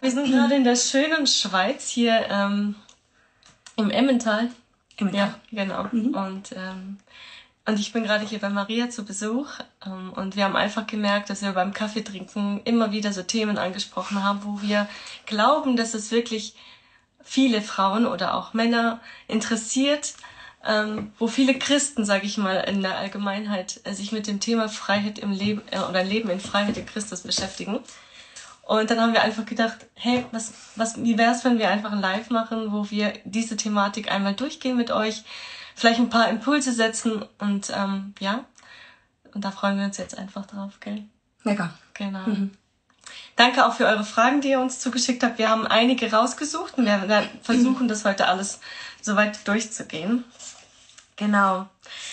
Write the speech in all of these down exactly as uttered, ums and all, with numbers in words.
wir sind gerade in der schönen Schweiz hier ähm, im Emmental. Emmental. Ja, genau. Mhm. Und, ähm, und ich bin gerade hier bei Maria zu Besuch. Ähm, und wir haben einfach gemerkt, dass wir beim Kaffeetrinken immer wieder so Themen angesprochen haben, wo wir glauben, dass es wirklich viele Frauen oder auch Männer interessiert, ähm, wo viele Christen, sage ich mal, in der Allgemeinheit äh, sich mit dem Thema Freiheit im Leben äh, oder Leben in Freiheit in Christus beschäftigen. Und dann haben wir einfach gedacht, hey, was, was, wie wär's, wenn wir einfach ein Live machen, wo wir diese Thematik einmal durchgehen mit euch, vielleicht ein paar Impulse setzen und ähm, ja, und da freuen wir uns jetzt einfach drauf, gell? Mega. Genau. Mhm. Danke auch für eure Fragen, die ihr uns zugeschickt habt. Wir haben einige rausgesucht und wir werden versuchen, das heute alles soweit durchzugehen. Genau.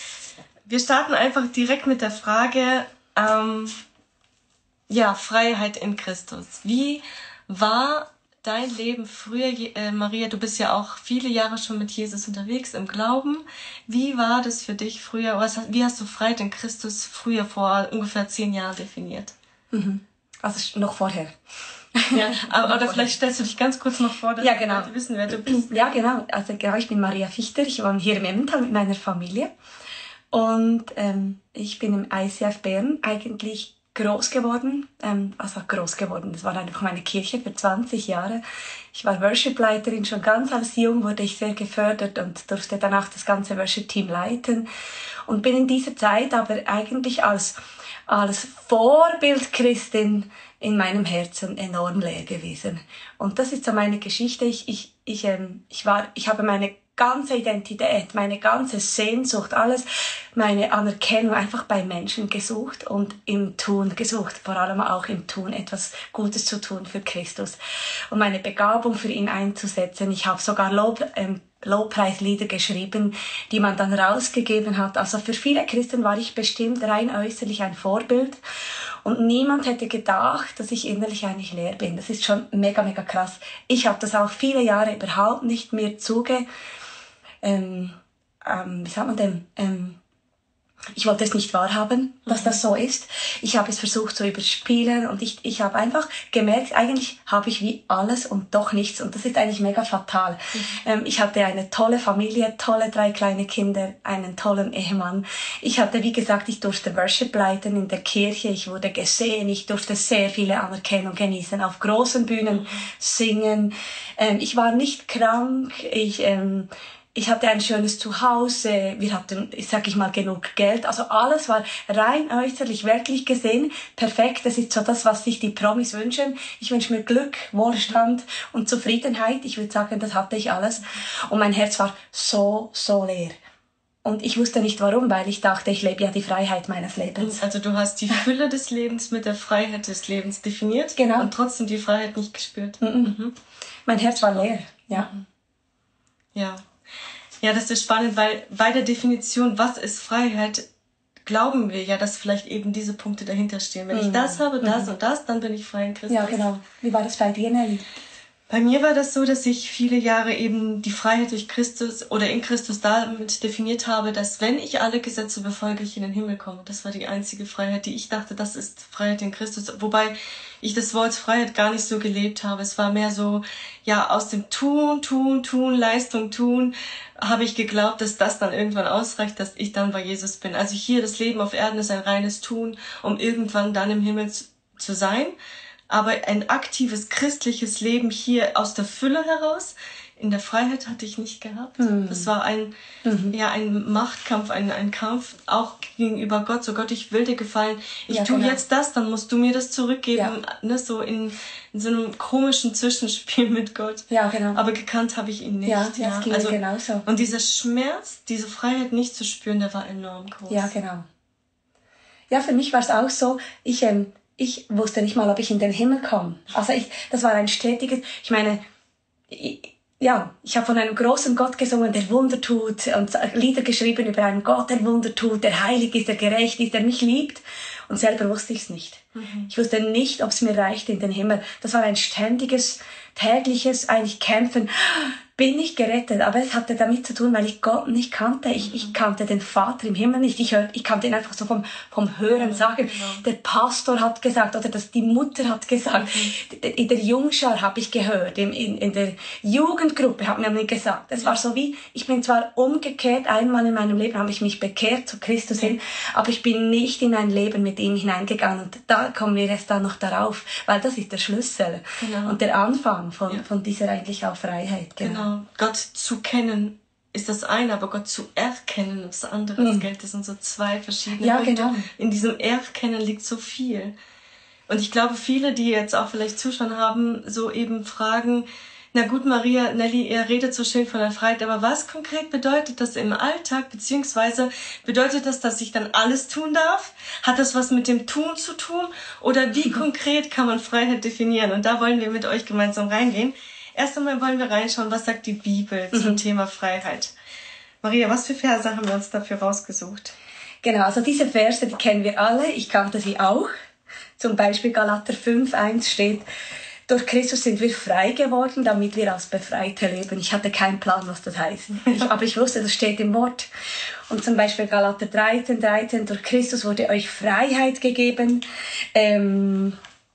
Wir starten einfach direkt mit der Frage, ähm, ja, Freiheit in Christus. Wie war dein Leben früher, äh, Maria? Du bist ja auch viele Jahre schon mit Jesus unterwegs im Glauben. Wie war das für dich früher? Was, wie hast du Freiheit in Christus früher vor ungefähr zehn Jahren definiert? Mhm. Also noch vorher. Ja, aber, oder vielleicht stellst du dich ganz kurz noch vor, dass ja, genau. wir wissen, wer du bist. Ja, genau. Also genau, ich bin Maria Fichter. Ich wohne hier im Emmental mit meiner Familie. Und ähm, ich bin im I C F Bern eigentlich groß geworden. Ähm, also groß geworden. Das war einfach meine Kirche für zwanzig Jahre. Ich war Worship-Leiterin. Schon ganz als Jung wurde ich sehr gefördert und durfte dann auch das ganze Worship-Team leiten. Und bin in dieser Zeit aber eigentlich als als Vorbild Christin in meinem Herzen enorm leer gewesen. Und das ist so meine Geschichte. Ich, ich, ich, ähm, ich war, ich habe meine ganze Identität, meine ganze Sehnsucht, alles, meine Anerkennung einfach bei Menschen gesucht und im Tun gesucht, vor allem auch im Tun, etwas Gutes zu tun für Christus und meine Begabung für ihn einzusetzen. Ich habe sogar Lob, ähm, Lobpreislieder geschrieben, die man dann rausgegeben hat. Also für viele Christen war ich bestimmt rein äußerlich ein Vorbild und niemand hätte gedacht, dass ich innerlich eigentlich leer bin. Das ist schon mega, mega krass. Ich habe das auch viele Jahre überhaupt nicht mir zuge... Ähm, ähm, wie sagt man denn? Ähm, ich wollte es nicht wahrhaben, dass das so ist. Ich habe es versucht zu überspielen und ich, ich habe einfach gemerkt, eigentlich habe ich wie alles und doch nichts und das ist eigentlich mega fatal. Mhm. Ähm, ich hatte eine tolle Familie, tolle drei kleine Kinder, einen tollen Ehemann. Ich hatte, wie gesagt, ich durfte Worship leiten in der Kirche, ich wurde gesehen, ich durfte sehr viele Anerkennung genießen, auf großen Bühnen mhm. singen. Ähm, ich war nicht krank, ich... Ähm, Ich hatte ein schönes Zuhause, wir hatten, sag ich mal, genug Geld. Also alles war rein äußerlich, wirklich gesehen, perfekt. Das ist so das, was sich die Promis wünschen. Ich wünsche mir Glück, Wohlstand und Zufriedenheit. Ich würde sagen, das hatte ich alles. Und mein Herz war so, so leer. Und ich wusste nicht warum, weil ich dachte, ich lebe ja die Freiheit meines Lebens. Also du hast die Fülle des Lebens mit der Freiheit des Lebens definiert. Genau. Und trotzdem die Freiheit nicht gespürt. Mhm. Mhm. Mein Herz war leer, ja. Ja. Ja, das ist spannend, weil bei der Definition, was ist Freiheit, glauben wir ja, dass vielleicht eben diese Punkte dahinter stehen. Wenn mhm. ich das habe, das mhm. und das, dann bin ich frei in Christus. Ja, genau. Wie war das bei dir, Nelly? Bei mir war das so, dass ich viele Jahre eben die Freiheit durch Christus oder in Christus damit definiert habe, dass wenn ich alle Gesetze befolge, ich in den Himmel komme. Das war die einzige Freiheit, die ich dachte, das ist Freiheit in Christus. Wobei ich das Wort Freiheit gar nicht so gelebt habe. Es war mehr so, ja, aus dem Tun, Tun, Tun, Leistung, Tun, habe ich geglaubt, dass das dann irgendwann ausreicht, dass ich dann bei Jesus bin. Also hier, das Leben auf Erden ist ein reines Tun, um irgendwann dann im Himmel zu, zu sein. Aber ein aktives christliches Leben hier aus der Fülle heraus, in der Freiheit hatte ich nicht gehabt. Mhm. Das war ein, mhm. ja, ein Machtkampf, ein, ein Kampf auch gegenüber Gott. So Gott, ich will dir gefallen. Ich ja, tue genau. jetzt das, dann musst du mir das zurückgeben. Ja. Ne, so in, in so einem komischen Zwischenspiel mit Gott. Ja, genau. Aber gekannt habe ich ihn nicht. Ja, ja. das ging also, mir genauso. Und dieser Schmerz, diese Freiheit nicht zu spüren, der war enorm groß. Ja, genau. Ja, für mich war es auch so, ich, ähm, ich wusste nicht mal, ob ich in den Himmel komme. Also ich, das war ein stetiges, ich meine, ich, ja, ich habe von einem großen Gott gesungen, der Wunder tut und Lieder geschrieben über einen Gott, der Wunder tut, der heilig ist, der gerecht ist, der mich liebt. Und selber wusste ich es nicht. Mhm. Ich wusste nicht, ob es mir reicht in den Himmel. Das war ein ständiges, tägliches eigentlich Kämpfen. bin ich gerettet. Aber es hatte damit zu tun, weil ich Gott nicht kannte. Ich, ich kannte den Vater im Himmel nicht. Ich, hör, ich kannte ihn einfach so vom, vom Hören sagen. Der Pastor hat gesagt, oder das, die Mutter hat gesagt. In der Jungschar habe ich gehört, in, in, in der Jugendgruppe hat man mir gesagt. Es war so wie, ich bin zwar umgekehrt, einmal in meinem Leben habe ich mich bekehrt zu Christus hin, aber ich bin nicht in ein Leben mit ihm hineingegangen. Und da kommen wir erst dann noch darauf, weil das ist der Schlüssel genau. und der Anfang von, ja. von dieser eigentlich auch Freiheit. Genau. genau. Gott zu kennen ist das eine, aber Gott zu erkennen ist das andere. Mhm. Das Geld, das sind so zwei verschiedene ja, Punkte. Genau. In diesem Erkennen liegt so viel. Und ich glaube, viele, die jetzt auch vielleicht zuschauen haben, so eben fragen, na gut, Maria, Nelly, ihr redet so schön von der Freiheit, aber was konkret bedeutet das im Alltag, beziehungsweise bedeutet das, dass ich dann alles tun darf? Hat das was mit dem Tun zu tun? Oder wie konkret kann man Freiheit definieren? Und da wollen wir mit euch gemeinsam reingehen. Erst einmal wollen wir reinschauen, was sagt die Bibel zum mhm. Thema Freiheit. Maria, was für Verse haben wir uns dafür rausgesucht? Genau, also diese Verse, die kennen wir alle, ich kannte sie auch. Zum Beispiel Galater fünf eins steht, durch Christus sind wir frei geworden, damit wir als Befreite leben. Ich hatte keinen Plan, was das heißt. Ich, aber ich wusste, das steht im Wort. Und zum Beispiel Galater dreizehn dreizehn, durch Christus wurde euch Freiheit gegeben. Ähm,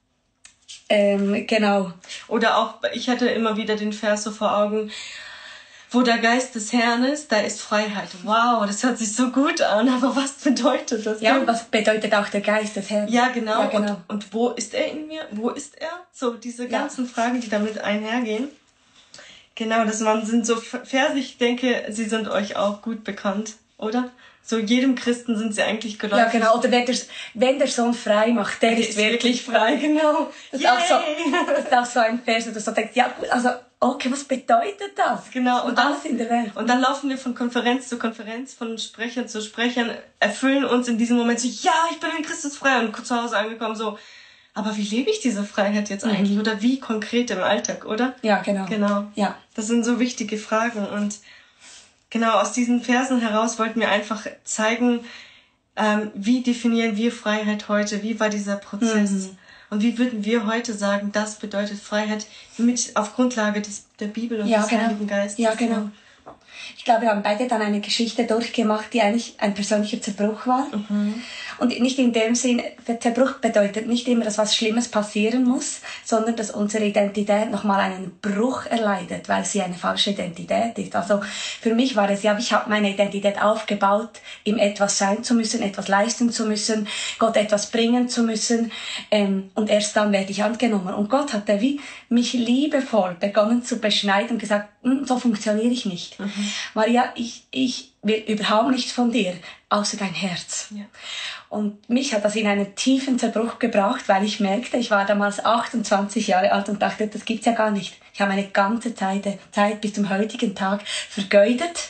ähm, genau. Oder auch, ich hatte immer wieder den Vers so vor Augen, wo der Geist des Herrn ist, da ist Freiheit. Wow, das hört sich so gut an, aber was bedeutet das? Ja, und was bedeutet auch der Geist des Herrn? Ja, genau. Ja, genau. Und, und wo ist er in mir? Wo ist er? So diese ganzen ja. Fragen, die damit einhergehen. Genau, das sind so Verse, ich denke, sie sind euch auch gut bekannt, oder? So jedem Christen sind sie eigentlich geläufig. Ja, genau. Oder wenn der, wenn der Sohn frei macht, der, der ist, ist wirklich frei. Genau. Das ist, auch so, das ist auch so ein Vers, wo du so denkst, ja gut, also okay, was bedeutet das? Genau. Und alles in der Welt. Und dann laufen wir von Konferenz zu Konferenz, von Sprechern zu Sprechern, erfüllen uns in diesem Moment so, ja, ich bin in Christus frei und zu Hause angekommen so, aber wie lebe ich diese Freiheit jetzt eigentlich? Mhm. Oder wie konkret im Alltag, oder? Ja, genau. Genau. Ja. Das sind so wichtige Fragen und genau, aus diesen Versen heraus wollten wir einfach zeigen, ähm, wie definieren wir Freiheit heute, wie war dieser Prozess mhm. und wie würden wir heute sagen, das bedeutet Freiheit mit auf Grundlage des, der Bibel und ja, des genau. Heiligen Geistes. Ja, genau. Ich glaube, wir haben beide dann eine Geschichte durchgemacht, die eigentlich ein persönlicher Zerbruch war. Mhm. Und nicht in dem Sinn, der Zerbruch bedeutet nicht immer, dass was Schlimmes passieren muss, sondern dass unsere Identität nochmal einen Bruch erleidet, weil sie eine falsche Identität ist. Also für mich war es ja, ich habe meine Identität aufgebaut, ihm etwas sein zu müssen, etwas leisten zu müssen, Gott etwas bringen zu müssen, ähm, und erst dann werde ich angenommen. Und Gott hat wie mich liebevoll begonnen zu beschneiden und gesagt, so funktioniere ich nicht. Mhm. Maria, ich, ich will überhaupt nichts von dir, außer dein Herz. Ja. Und mich hat das in einen tiefen Zerbruch gebracht, weil ich merkte, ich war damals achtundzwanzig Jahre alt und dachte, das gibt's ja gar nicht. Ich habe meine ganze Zeit, Zeit bis zum heutigen Tag vergeudet,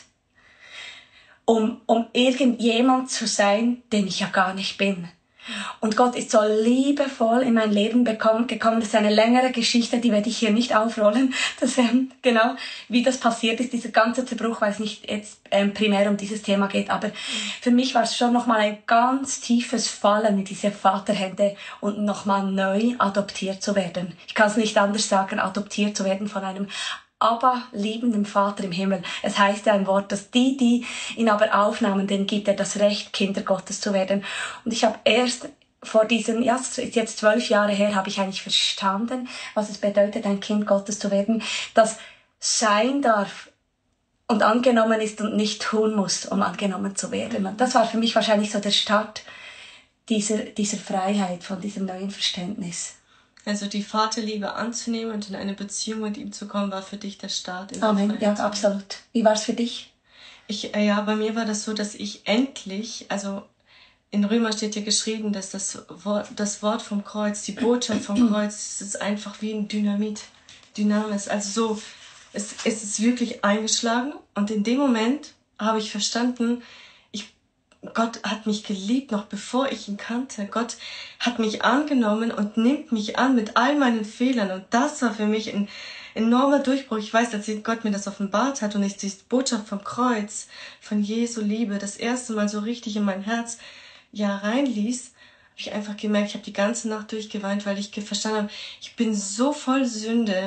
um, um irgendjemand zu sein, den ich ja gar nicht bin. Und Gott ist so liebevoll in mein Leben gekommen. Das ist eine längere Geschichte, die werde ich hier nicht aufrollen. Das, ähm, genau, wie das passiert ist, dieser ganze Zerbruch, weil es nicht jetzt ähm, primär um dieses Thema geht. Aber für mich war es schon nochmal ein ganz tiefes Fallen in diese Vaterhände und nochmal neu adoptiert zu werden. Ich kann es nicht anders sagen, adoptiert zu werden von einem aber liebenden Vater im Himmel. Es heißt ja ein Wort, dass die, die ihn aber aufnahmen, denen gibt er das Recht, Kinder Gottes zu werden. Und ich habe erst vor diesen, ja, es ist jetzt zwölf Jahre her, habe ich eigentlich verstanden, was es bedeutet, ein Kind Gottes zu werden, das sein darf und angenommen ist und nicht tun muss, um angenommen zu werden. Und das war für mich wahrscheinlich so der Start dieser, dieser Freiheit, von diesem neuen Verständnis. Also die Vaterliebe anzunehmen und in eine Beziehung mit ihm zu kommen, war für dich der Start in der Amen, Freiheit. ja, absolut. Wie war es für dich? Ich, äh, ja, bei mir war das so, dass ich endlich, also in Römer steht ja geschrieben, dass das Wort, das Wort vom Kreuz, die Botschaft vom Kreuz, das ist einfach wie ein Dynamit, Dynamis. Also so, es, es ist wirklich eingeschlagen und in dem Moment habe ich verstanden, Gott hat mich geliebt, noch bevor ich ihn kannte. Gott hat mich angenommen und nimmt mich an mit all meinen Fehlern. Und das war für mich ein enormer Durchbruch. Ich weiß, als Gott mir das offenbart hat und ich die Botschaft vom Kreuz, von Jesu Liebe, das erste Mal so richtig in mein Herz ja reinließ, habe ich einfach gemerkt, ich habe die ganze Nacht durchgeweint, weil ich verstanden habe, ich bin so voll Sünde.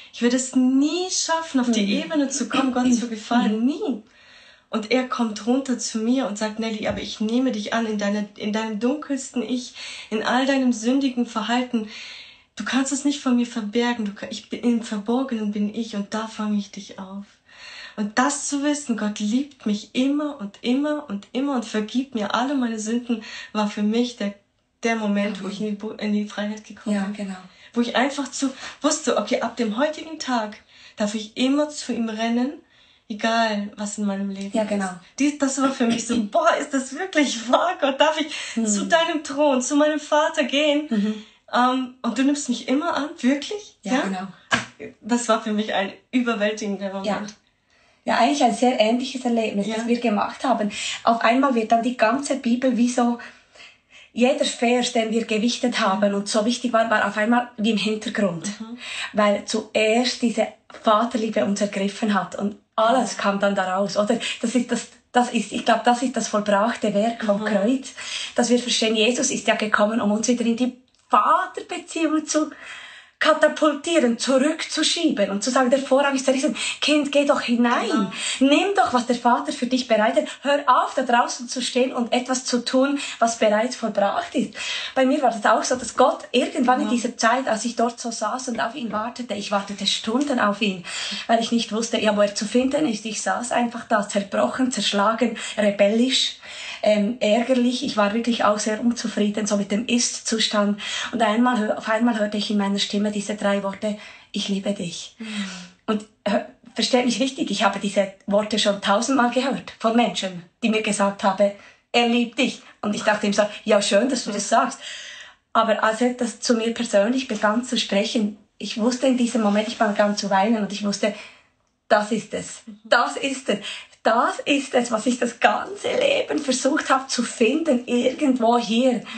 Ich würde es nie schaffen, auf die mhm. Ebene zu kommen, Gott zu gefallen. Nie. Und er kommt runter zu mir und sagt, Nelly, aber ich nehme dich an in, deine, in deinem dunkelsten Ich, in all deinem sündigen Verhalten. Du kannst es nicht von mir verbergen. Du, ich bin, im Verborgenen bin ich und da fange ich dich auf. Und das zu wissen, Gott liebt mich immer und immer und immer und vergibt mir alle meine Sünden, war für mich der, der Moment, wo ich in die, in die Freiheit gekommen ja, bin. Genau. Wo ich einfach zu wusste, okay, ab dem heutigen Tag darf ich immer zu ihm rennen, egal was in meinem Leben ja, genau. ist. Die, das war für mich so, boah, ist das wirklich wahr, Gott? Darf ich mhm. zu deinem Thron, zu meinem Vater gehen? Mhm. Um, und du nimmst mich immer an, wirklich? Ja, ja, genau. Das war für mich ein überwältigender Moment. Ja. Ja, eigentlich ein sehr ähnliches Erlebnis, ja. das wir gemacht haben. Auf einmal wird dann die ganze Bibel wie so, jeder Vers, den wir gewichtet haben und so wichtig war, war auf einmal wie im Hintergrund. Mhm. Weil zuerst diese Vaterliebe uns ergriffen hat und alles ja. kam dann daraus, oder? Das ist das, das ist, ich glaube, das ist das vollbrachte Werk vom mhm. Kreuz. Dass wir verstehen, Jesus ist ja gekommen, um uns wieder in die Vaterbeziehung zu katapultieren, zurückzuschieben und zu sagen, der Vorrang ist zerrissen. Kind, geh doch hinein. Genau. Nimm doch, was der Vater für dich bereitet. Hör auf, da draußen zu stehen und etwas zu tun, was bereits vollbracht ist. Bei mir war das auch so, dass Gott irgendwann genau. in dieser Zeit, als ich dort so saß und auf ihn wartete, ich wartete Stunden auf ihn, weil ich nicht wusste, ja, wo er zu finden ist. Ich saß einfach da, zerbrochen, zerschlagen, rebellisch, ähm, ärgerlich. Ich war wirklich auch sehr unzufrieden, so mit dem Ist-Zustand. Und einmal, auf einmal hörte ich in meiner Stimme diese drei Worte, ich liebe dich. Mhm. Und äh, versteht mich richtig, ich habe diese Worte schon tausendmal gehört von Menschen, die mir gesagt haben, er liebt dich. Und ich dachte ihm so, ja schön, dass du das sagst. Aber als er das zu mir persönlich begann zu sprechen, ich wusste in diesem Moment, ich begann zu weinen und ich wusste, das ist es, das ist es. Das ist es, was ich das ganze Leben versucht habe zu finden, irgendwo hier. Mhm.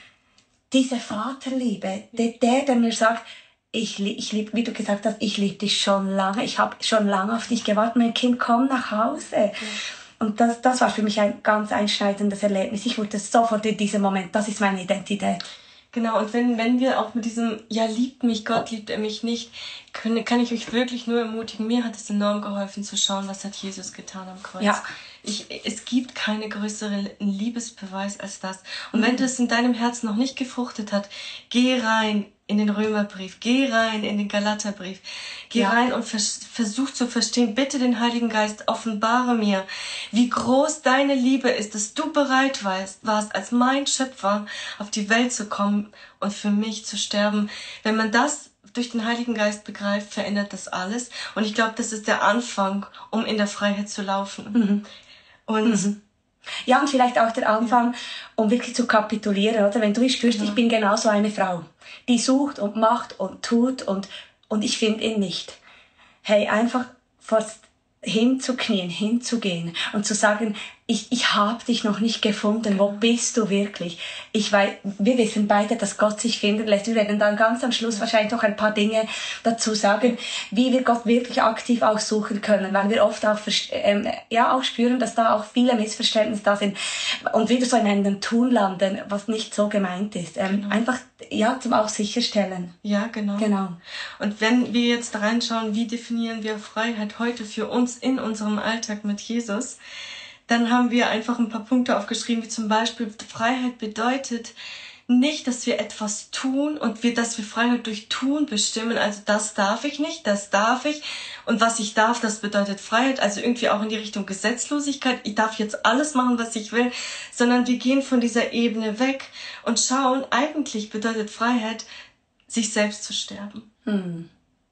Diese Vaterliebe, der, der, der mir sagt, ich, ich lieb, wie du gesagt hast, ich liebe dich schon lange, ich habe schon lange auf dich gewartet, mein Kind, komm nach Hause. Mhm. Und das, das war für mich ein ganz einschneidendes Erlebnis. Ich wurde sofort in diesem Moment, das ist meine Identität. Genau, und wenn, wenn wir auch mit diesem, ja, liebt mich Gott, liebt er mich nicht, können, kann ich euch wirklich nur ermutigen. Mir hat es enorm geholfen zu schauen, was hat Jesus getan am Kreuz. Ja. Ich, es gibt keine größere Liebesbeweis als das. Und mhm. wenn das in deinem Herzen noch nicht gefruchtet hat, geh rein in den Römerbrief, geh rein in den Galaterbrief, geh ja. rein und vers- versuch zu verstehen, bitte den Heiligen Geist, offenbare mir, wie groß deine Liebe ist, dass du bereit warst, warst, als mein Schöpfer auf die Welt zu kommen und für mich zu sterben. Wenn man das durch den Heiligen Geist begreift, verändert das alles. Und ich glaube, das ist der Anfang, um in der Freiheit zu laufen. Mhm. Und mhm. Ja, und vielleicht auch der Anfang, ja. um wirklich zu kapitulieren, oder? Wenn du spürst, ja. ich bin genauso eine Frau, die sucht und macht und tut und, und ich finde ihn nicht. Hey, einfach vor hinzuknien, hinzugehen und zu sagen, ich, ich habe dich noch nicht gefunden, wo bist du wirklich? Ich weiß, wir wissen beide, dass Gott sich finden lässt. Wir werden dann ganz am Schluss wahrscheinlich noch ein paar Dinge dazu sagen, wie wir Gott wirklich aktiv auch suchen können, weil wir oft auch, ähm, ja, auch spüren, dass da auch viele Missverständnisse da sind und wieder so in einem Tun landen, was nicht so gemeint ist. Ähm, genau. Einfach, ja, zum auch sicherstellen. Ja, genau. Genau. Und wenn wir jetzt reinschauen, wie definieren wir Freiheit heute für uns in unserem Alltag mit Jesus, dann haben wir einfach ein paar Punkte aufgeschrieben, wie zum Beispiel, Freiheit bedeutet nicht, dass wir etwas tun und wir, dass wir Freiheit durch Tun bestimmen. Also das darf ich nicht, das darf ich. Und was ich darf, das bedeutet Freiheit. Also irgendwie auch in die Richtung Gesetzlosigkeit. Ich darf jetzt alles machen, was ich will. Sondern wir gehen von dieser Ebene weg und schauen, eigentlich bedeutet Freiheit, sich selbst zu sterben. Hm.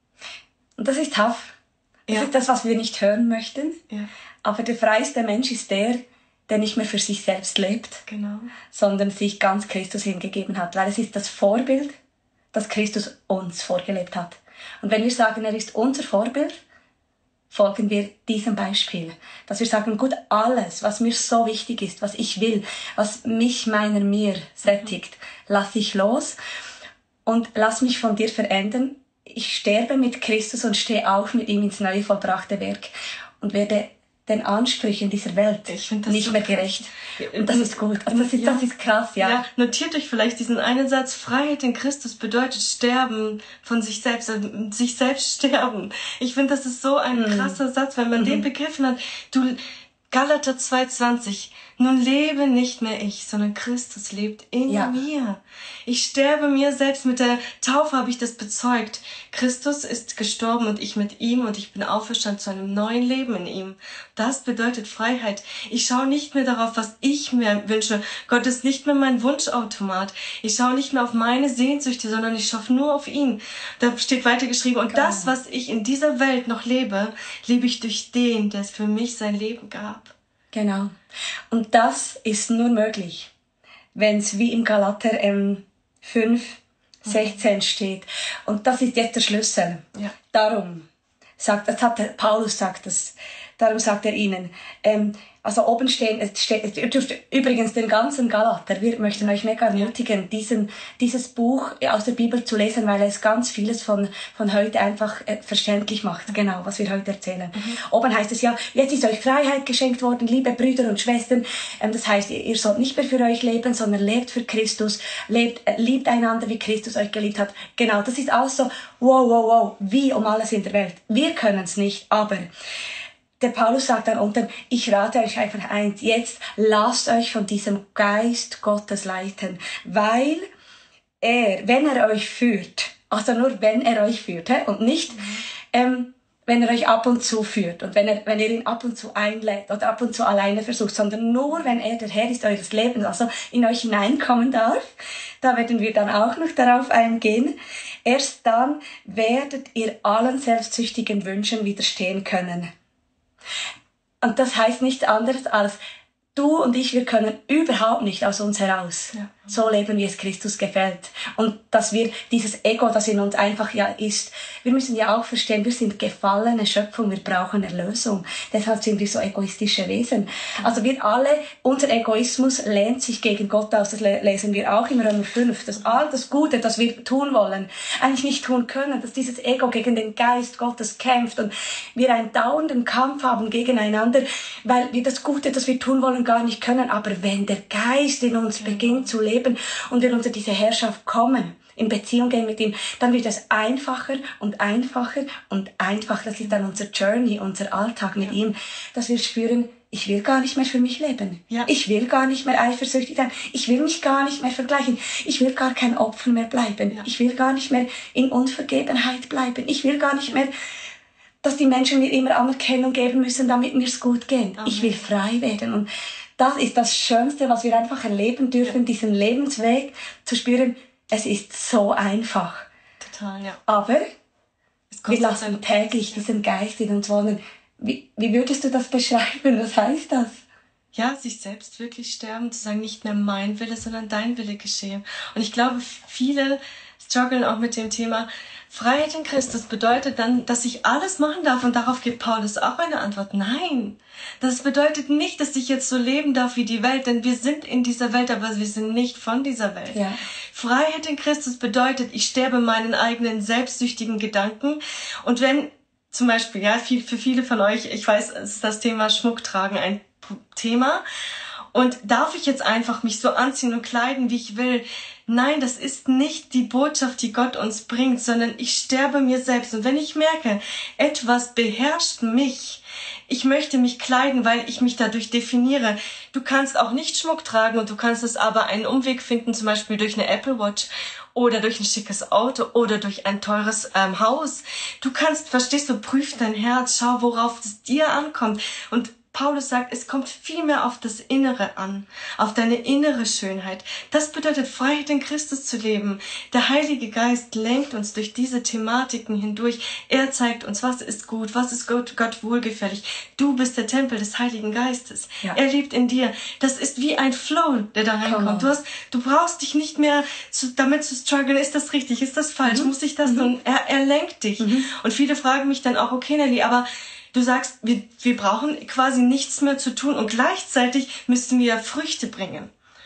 Und das ist tough. Das Ja. ist das, was wir nicht hören möchten. Ja, Aber der freiste Mensch ist der, der nicht mehr für sich selbst lebt, genau. sondern sich ganz Christus hingegeben hat. Weil es ist das Vorbild, das Christus uns vorgelebt hat. Und wenn wir sagen, er ist unser Vorbild, folgen wir diesem Beispiel. Dass wir sagen, gut, alles, was mir so wichtig ist, was ich will, was mich, meiner, mir sättigt, lass ich los und lass mich von dir verändern. Ich sterbe mit Christus und stehe auf mit ihm ins neue vollbrachte Werk und werde den Ansprüchen dieser Welt Ich finde das nicht so mehr krass. gerecht. Und das ist gut. Also das ist, Ja. das ist krass, ja. Ja, notiert euch vielleicht diesen einen Satz: Freiheit in Christus bedeutet Sterben von sich selbst, also sich selbst sterben. Ich finde, das ist so ein Mhm. krasser Satz, wenn man Mhm. den begriffen hat. Du, Galater zwei zwanzig: Nun lebe nicht mehr ich, sondern Christus lebt in Ja. mir. Ich sterbe mir selbst. Mit der Taufe habe ich das bezeugt. Christus ist gestorben und ich mit ihm, und ich bin auferstanden zu einem neuen Leben in ihm. Das bedeutet Freiheit. Ich schaue nicht mehr darauf, was ich mir wünsche. Gott ist nicht mehr mein Wunschautomat. Ich schaue nicht mehr auf meine Sehnsüchte, sondern ich schaue nur auf ihn. Da steht weiter geschrieben: Und Genau. das, was ich in dieser Welt noch lebe, lebe ich durch den, der es für mich sein Leben gab. Genau. Und das ist nur möglich, wenn es wie im Galater ähm, fünf, sechzehn steht. Und das ist jetzt der Schlüssel. Ja. Darum sagt, das hat der Paulus sagt das. Darum sagt er ihnen, ähm, also oben stehen, es steht, ihr dürft übrigens den ganzen Galater, wir möchten euch mega ermutigen, diesen, dieses Buch aus der Bibel zu lesen, weil es ganz vieles von, von heute einfach äh, verständlich macht, genau, was wir heute erzählen. Mhm. Oben heißt es ja, jetzt ist euch Freiheit geschenkt worden, liebe Brüder und Schwestern, ähm, das heißt, ihr, ihr sollt nicht mehr für euch leben, sondern lebt für Christus, lebt, äh, liebt einander, wie Christus euch geliebt hat. Genau, das ist auch so, wow, wow, wow, wie um alles in der Welt. Wir können es nicht, aber der Paulus sagt dann unten, ich rate euch einfach eins, jetzt lasst euch von diesem Geist Gottes leiten, weil er, wenn er euch führt, also nur wenn er euch führt, he, und nicht, mhm. ähm, wenn er euch ab und zu führt und wenn er, wenn ihr ihn ab und zu einlädt oder ab und zu alleine versucht, sondern nur wenn er der Herr ist eures Lebens, also in euch hineinkommen darf, da werden wir dann auch noch darauf eingehen, erst dann werdet ihr allen selbstsüchtigen Wünschen widerstehen können. Und das heißt nichts anderes als, du und ich, wir können überhaupt nicht aus uns heraus ja. so leben, wie es Christus gefällt. Und dass wir dieses Ego, das in uns einfach ja ist, wir müssen ja auch verstehen, wir sind gefallene Schöpfung, wir brauchen Erlösung. Deshalb sind wir so egoistische Wesen. Also wir alle, unser Egoismus lehnt sich gegen Gott aus, das lesen wir auch in Römer fünf, dass all das Gute, das wir tun wollen, eigentlich nicht tun können, dass dieses Ego gegen den Geist Gottes kämpft und wir einen dauernden Kampf haben gegeneinander, weil wir das Gute, das wir tun wollen, gar nicht können. Aber wenn der Geist in uns beginnt zu leben und wir unter diese Herrschaft kommen, in Beziehung gehen mit ihm, dann wird es einfacher und einfacher und einfacher. Das ist dann unser Journey, unser Alltag mit ja. ihm, dass wir spüren, ich will gar nicht mehr für mich leben. Ja. Ich will gar nicht mehr eifersüchtig sein. Ich will mich gar nicht mehr vergleichen. Ich will gar kein Opfer mehr bleiben. Ja. Ich will gar nicht mehr in Unvergebenheit bleiben. Ich will gar nicht mehr, dass die Menschen mir immer Anerkennung geben müssen, damit mir's gut geht. Amen. Ich will frei werden. Und das ist das Schönste, was wir einfach erleben dürfen, ja. diesen Lebensweg zu spüren. Es ist so einfach. Total, ja. Aber wir lassen täglich ja. diesen Geist in uns wohnen. Wie, wie würdest du das beschreiben? Was heißt das? Ja, sich selbst wirklich sterben, zu sagen, nicht mehr mein Wille, sondern dein Wille geschehe. Und ich glaube, viele strugglen auch mit dem Thema, Freiheit in Christus bedeutet dann, dass ich alles machen darf, und darauf gibt Paulus auch eine Antwort. Nein, das bedeutet nicht, dass ich jetzt so leben darf wie die Welt, denn wir sind in dieser Welt, aber wir sind nicht von dieser Welt. Ja. Freiheit in Christus bedeutet, ich sterbe meinen eigenen selbstsüchtigen Gedanken, und wenn zum Beispiel, ja, für viele von euch, ich weiß, es ist das Thema Schmuck tragen ein Thema, und darf ich jetzt einfach mich so anziehen und kleiden, wie ich will? Nein, das ist nicht die Botschaft, die Gott uns bringt, sondern ich sterbe mir selbst. Und wenn ich merke, etwas beherrscht mich, ich möchte mich kleiden, weil ich mich dadurch definiere. Du kannst auch nicht Schmuck tragen, und du kannst es aber einen Umweg finden, zum Beispiel durch eine Apple Watch oder durch ein schickes Auto oder durch ein teures ähm, Haus. Du kannst, verstehst du, prüf dein Herz, schau, worauf es dir ankommt. Und Paulus sagt, es kommt viel mehr auf das Innere an, auf deine innere Schönheit. Das bedeutet, Freiheit in Christus zu leben. Der Heilige Geist lenkt uns durch diese Thematiken hindurch. Er zeigt uns, was ist gut, was ist Gott, Gott wohlgefällig. Du bist der Tempel des Heiligen Geistes. Ja. Er lebt in dir. Das ist wie ein Flow, der da reinkommt. Du hast, du brauchst dich nicht mehr zu, damit zu strugglen. Ist das richtig? Ist das falsch? Mhm. Muss ich das tun? Mhm. Er, er lenkt dich. Mhm. Und viele fragen mich dann auch, okay, Nelly, aber du sagst, wir, wir brauchen quasi nichts mehr zu tun, und gleichzeitig müssten wir Früchte bringen.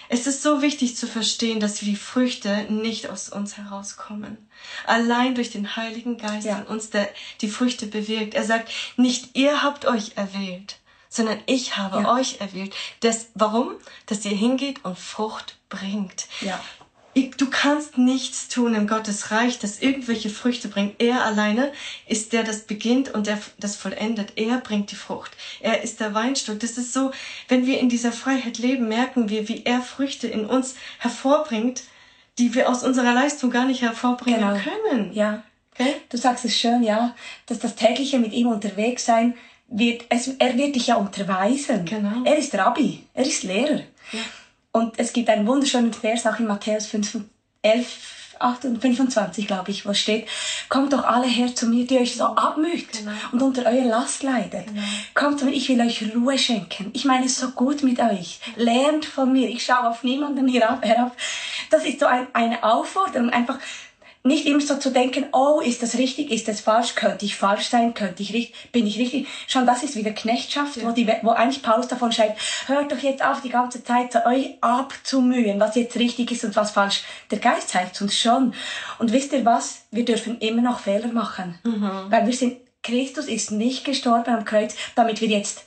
Es ist so wichtig zu verstehen, dass die Früchte nicht aus uns herauskommen. Allein durch den Heiligen Geist Ja. in uns, der die Früchte bewirkt. Er sagt, nicht ihr habt euch erwählt, sondern ich habe Ja. euch erwählt. Das, warum? Dass ihr hingeht und Frucht bringt. Ja. Ich- Du kannst nichts tun in Gottes Reich, das irgendwelche Früchte bringt. Er alleine ist der, das beginnt und der das vollendet. Er bringt die Frucht. Er ist der Weinstock. Das ist so, wenn wir in dieser Freiheit leben, merken wir, wie er Früchte in uns hervorbringt, die wir aus unserer Leistung gar nicht hervorbringen Genau. können. Ja. Okay? Du sagst es schön, ja, dass das tägliche mit ihm unterwegs sein wird, es, er wird dich ja unterweisen. Genau. Er ist Rabbi, er ist Lehrer. Ja. Und es gibt einen wunderschönen Vers auch in Matthäus fünf, elf, acht und fünfundzwanzig, glaube ich, wo steht, kommt doch alle her zu mir, die euch so abmüht Genau. und unter eurer Last leidet. Genau. Kommt zu mir, ich will euch Ruhe schenken. Ich meine es so gut mit euch. Lernt von mir. Ich schaue auf niemanden herab. herab. Das ist so ein, eine Aufforderung, einfach nicht immer so zu denken, oh, ist das richtig, ist das falsch, könnte ich falsch sein, könnte ich richtig, bin ich richtig. Schon das ist wieder Knechtschaft, Ja. wo, die, wo eigentlich Paulus davon schreibt, hört doch jetzt auf, die ganze Zeit zu euch abzumühen, was jetzt richtig ist und was falsch. Der Geist zeigt uns schon. Und wisst ihr was? Wir dürfen immer noch Fehler machen. Mhm. Weil wir sind, Christus ist nicht gestorben am Kreuz, damit wir jetzt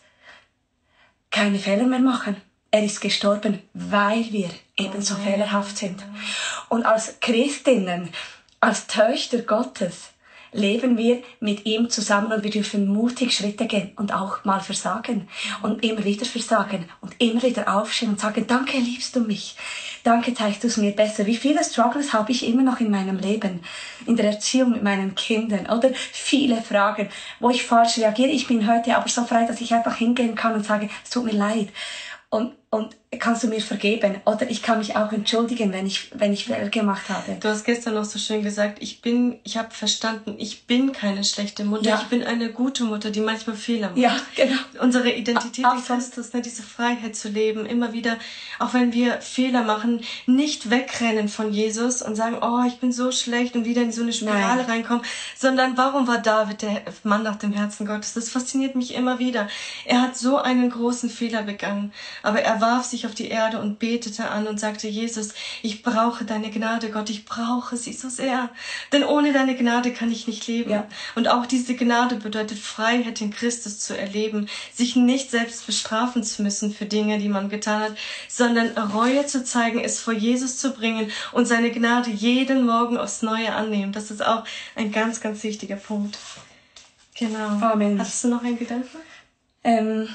keine Fehler mehr machen. Er ist gestorben, weil wir ebenso Amen. fehlerhaft sind. Und als Christinnen, als Töchter Gottes, leben wir mit ihm zusammen und wir dürfen mutig Schritte gehen und auch mal versagen und immer wieder versagen und immer wieder aufstehen und sagen, danke, liebst du mich. Danke, zeigst du es mir besser. Wie viele Struggles habe ich immer noch in meinem Leben, in der Erziehung mit meinen Kindern oder viele Fragen, wo ich falsch reagiere. Ich bin heute aber so frei, dass ich einfach hingehen kann und sage, es tut mir leid. Und, und kannst du mir vergeben? Oder ich kann mich auch entschuldigen, wenn ich, wenn ich Fehler gemacht habe. Du hast gestern noch so schön gesagt, ich bin, ich habe verstanden, ich bin keine schlechte Mutter, Ja. ich bin eine gute Mutter, die manchmal Fehler macht. Ja, genau. Unsere Identität A- in Christus, ne, diese Freiheit zu leben, immer wieder, auch wenn wir Fehler machen, nicht wegrennen von Jesus und sagen, oh, ich bin so schlecht und wieder in so eine Spirale Nein. reinkommen, sondern warum war David der Mann nach dem Herzen Gottes? Das fasziniert mich immer wieder. Er hat so einen großen Fehler begangen, aber er warf sich auf die Erde und betete an und sagte, Jesus, ich brauche deine Gnade, Gott, ich brauche sie so sehr, denn ohne deine Gnade kann ich nicht leben. Ja. Und auch diese Gnade bedeutet Freiheit in Christus zu erleben, sich nicht selbst bestrafen zu müssen für Dinge, die man getan hat, sondern Reue zu zeigen, es vor Jesus zu bringen und seine Gnade jeden Morgen aufs Neue annehmen. Das ist auch ein ganz, ganz wichtiger Punkt. Genau. Amen. Hast du noch einen Gedanken? Ähm,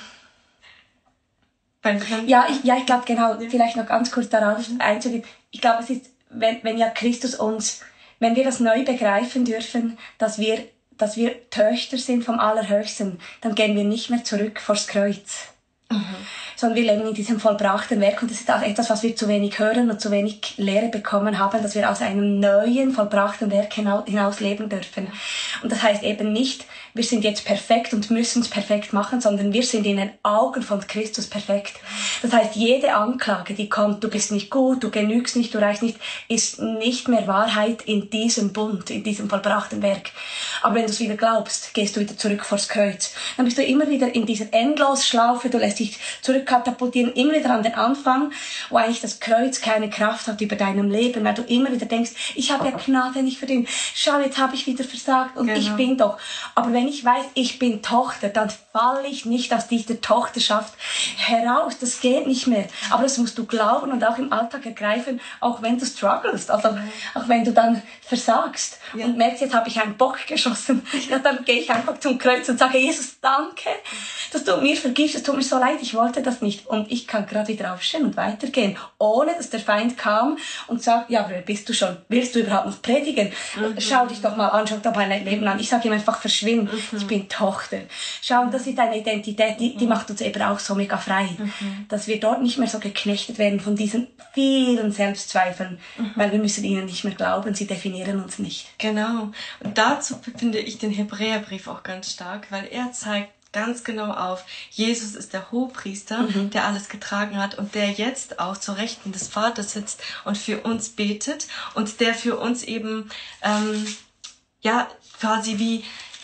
Weil dann, ja, ich, ja, ich glaube genau, vielleicht noch ganz kurz darauf einzugehen. Ich glaube, es ist, wenn, wenn ja Christus uns, wenn wir das neu begreifen dürfen, dass wir, dass wir Töchter sind vom Allerhöchsten, dann gehen wir nicht mehr zurück vors Kreuz. Sondern wir leben in diesem vollbrachten Werk und das ist auch etwas, was wir zu wenig hören und zu wenig Lehre bekommen haben, dass wir aus einem neuen, vollbrachten Werk hinaus leben dürfen. Und das heißt eben nicht, wir sind jetzt perfekt und müssen es perfekt machen, sondern wir sind in den Augen von Christus perfekt. Das heißt, jede Anklage, die kommt, du bist nicht gut, du genügst nicht, du reichst nicht, ist nicht mehr Wahrheit in diesem Bund, in diesem vollbrachten Werk. Aber wenn du es wieder glaubst, gehst du wieder zurück vors Kreuz. Dann bist du immer wieder in dieser Endlosschlaufe, du lässt dich zurückkatapultieren, immer wieder an den Anfang, wo eigentlich das Kreuz keine Kraft hat über deinem Leben, weil du immer wieder denkst, ich habe ja Gnade nicht verdient, schau, jetzt habe ich wieder versagt und Genau. ich bin doch. Aber wenn ich weiß, ich bin Tochter, dann falle ich nicht aus dieser Tochterschaft heraus, das geht nicht mehr. Aber das musst du glauben und auch im Alltag ergreifen, auch wenn du strugglest, also auch wenn du dann versagst Ja. und merkst, jetzt habe ich einen Bock geschossen, ja, dann gehe ich einfach zum Kreuz und sage, Jesus, danke, dass du mir vergibst, es tut mir so leid, ich wollte das nicht. Und ich kann gerade wieder aufstehen und weitergehen, ohne dass der Feind kam und sagt, ja, aber wer bist du schon? Willst du überhaupt noch predigen? Mhm. Schau dich doch mal an, schau doch mal dein Leben an. Ich sage ihm einfach, verschwind, Mhm. ich bin Tochter. Schau, und das ist eine Identität, die, die macht uns eben auch so mega frei. Mhm. Dass wir dort nicht mehr so geknechtet werden von diesen vielen Selbstzweifeln, Mhm. weil wir müssen ihnen nicht mehr glauben, sie definieren uns nicht. Genau. Und dazu finde ich den Hebräerbrief auch ganz stark, weil er zeigt ganz genau auf, Jesus ist der Hohepriester, Mhm. der alles getragen hat und der jetzt auch zur Rechten des Vaters sitzt und für uns betet und der für uns eben, ähm, ja, quasi wie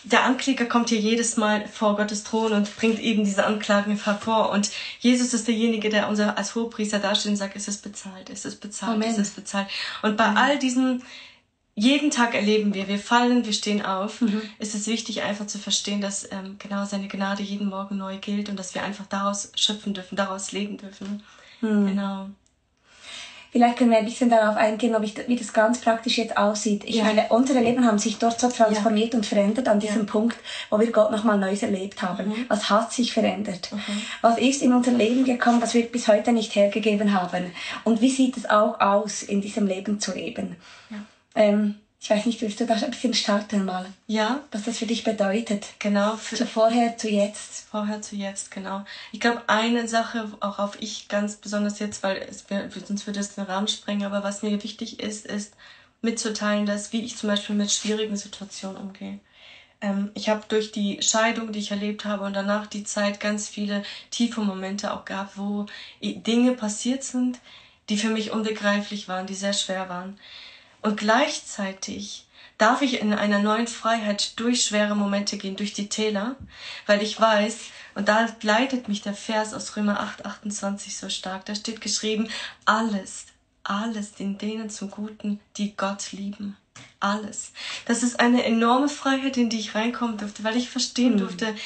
der Ankläger kommt hier jedes Mal vor Gottes Thron und bringt eben diese Anklagen hervor. Und Jesus ist derjenige, der unser als Hohepriester dasteht und sagt, es ist bezahlt, es ist bezahlt, Amen. Es ist bezahlt. Und bei Amen. all diesen, jeden Tag erleben wir, wir fallen, wir stehen auf, mhm. ist es wichtig einfach zu verstehen, dass ähm, genau seine Gnade jeden Morgen neu gilt und dass wir einfach daraus schöpfen dürfen, daraus leben dürfen. Mhm. Genau. Vielleicht können wir ein bisschen darauf eingehen, ob ich, wie das ganz praktisch jetzt aussieht. Ich ja. meine, unsere Leben haben sich dort so transformiert ja. und verändert an diesem ja. Punkt, wo wir Gott nochmal Neues erlebt haben. Mhm. Was hat sich verändert? Mhm. Was ist in unser Leben gekommen, was wir bis heute nicht hergegeben haben? Und wie sieht es auch aus, in diesem Leben zu leben? Ja. Ähm, ich weiß nicht, willst du da ein bisschen starten mal? Ja. Was das für dich bedeutet? Genau. Für zu vorher, zu jetzt. Vorher zu jetzt, genau. Ich glaube, eine Sache, auch auf ich ganz besonders jetzt, weil es, sonst würde es den Rahmen sprengen, aber was mir wichtig ist, ist mitzuteilen, dass wie ich zum Beispiel mit schwierigen Situationen umgehe. Ähm, ich habe durch die Scheidung, die ich erlebt habe und danach die Zeit ganz viele tiefe Momente auch gehabt, wo Dinge passiert sind, die für mich unbegreiflich waren, die sehr schwer waren. Und gleichzeitig darf ich in einer neuen Freiheit durch schwere Momente gehen, durch die Täler, weil ich weiß, und da leitet mich der Vers aus Römer acht, achtundzwanzig so stark, da steht geschrieben, alles, alles den denen zum Guten, die Gott lieben. Alles. Das ist eine enorme Freiheit, in die ich reinkommen durfte, weil ich verstehen mhm. durfte,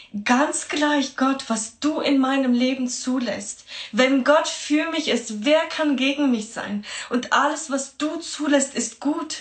ganz gleich, Gott, was du in meinem Leben zulässt. Wenn Gott für mich ist, wer kann gegen mich sein? Und alles, was du zulässt, ist gut.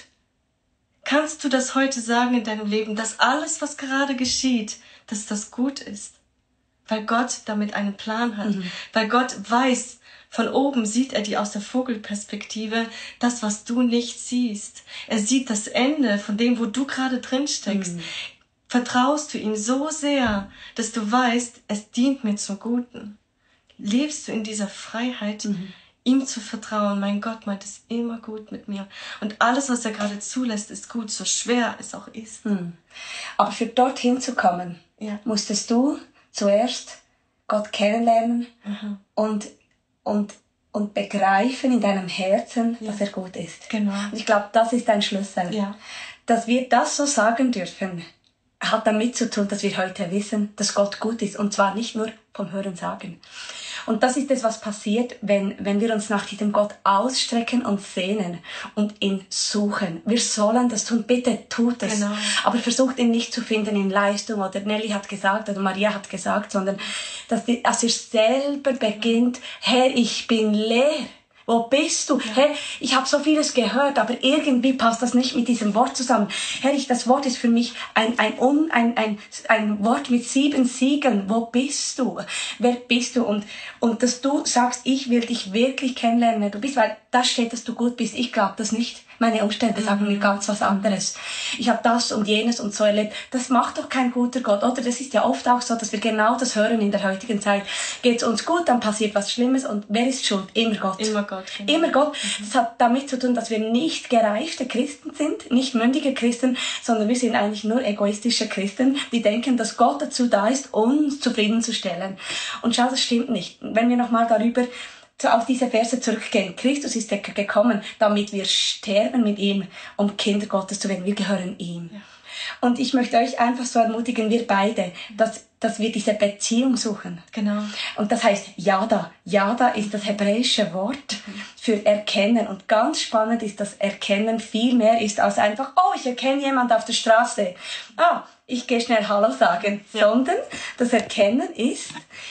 Kannst du das heute sagen in deinem Leben, dass alles, was gerade geschieht, dass das gut ist? Weil Gott damit einen Plan hat. Mhm. Weil Gott weiß, von oben sieht er die aus der Vogelperspektive, das, was du nicht siehst. Er sieht das Ende von dem, wo du gerade drin steckst. Mhm. Vertraust du ihm so sehr, dass du weißt, es dient mir zum Guten? Lebst du in dieser Freiheit, mhm. ihm zu vertrauen? Mein Gott meint es immer gut mit mir. Und alles, was er gerade zulässt, ist gut, so schwer es auch ist. Mhm. Aber für dorthin zu kommen, ja. musstest du zuerst Gott kennenlernen mhm. und, und, und begreifen in deinem Herzen, ja. dass er gut ist. Genau. Und ich glaube, das ist ein Schlüssel. Ja. Dass wir das so sagen dürfen, hat damit zu tun, dass wir heute wissen, dass Gott gut ist. Und zwar nicht nur vom Hören sagen. Und das ist es, was passiert, wenn, wenn wir uns nach diesem Gott ausstrecken und sehnen und ihn suchen. Wir sollen das tun. Bitte tut es. Genau. Aber versucht ihn nicht zu finden in Leistung oder Nelly hat gesagt oder Maria hat gesagt, sondern dass, die, dass ihr selber beginnt, Herr, ich bin leer. Wo bist du? Ja. Herr, ich habe so vieles gehört, aber irgendwie passt das nicht mit diesem Wort zusammen. Herr, ich, das Wort ist für mich ein, ein, ein, ein, ein, ein Wort mit sieben Siegeln. Wo bist du? Wer bist du? Und, und dass du sagst, ich will dich wirklich kennenlernen, wer du bist, weil da steht, dass du gut bist. Ich glaube das nicht. Meine Umstände sagen mir ganz was anderes. Ich habe das und jenes und so erlebt. Das macht doch kein guter Gott, oder? Das ist ja oft auch so, dass wir genau das hören in der heutigen Zeit. Geht's uns gut, dann passiert was Schlimmes und wer ist schuld? Immer Gott. Immer Gott. Genau. Immer Gott. Mhm. Das hat damit zu tun, dass wir nicht gereifte Christen sind, nicht mündige Christen, sondern wir sind eigentlich nur egoistische Christen, die denken, dass Gott dazu da ist, uns zufriedenzustellen. Und schau, das stimmt nicht. Wenn wir nochmal darüber so auf diese Verse zurückgehen. Christus ist gekommen, damit wir sterben mit ihm, um Kinder Gottes zu werden. Wir gehören ihm. Ja. Und ich möchte euch einfach so ermutigen, wir beide, dass, dass wir diese Beziehung suchen. Genau. Und das heißt Yada. Yada ist das hebräische Wort für erkennen. Und ganz spannend ist, dass Erkennen viel mehr ist als einfach, oh, ich erkenne jemand auf der Straße. Ah, ich gehe schnell Hallo sagen. Ja. Sondern das Erkennen ist,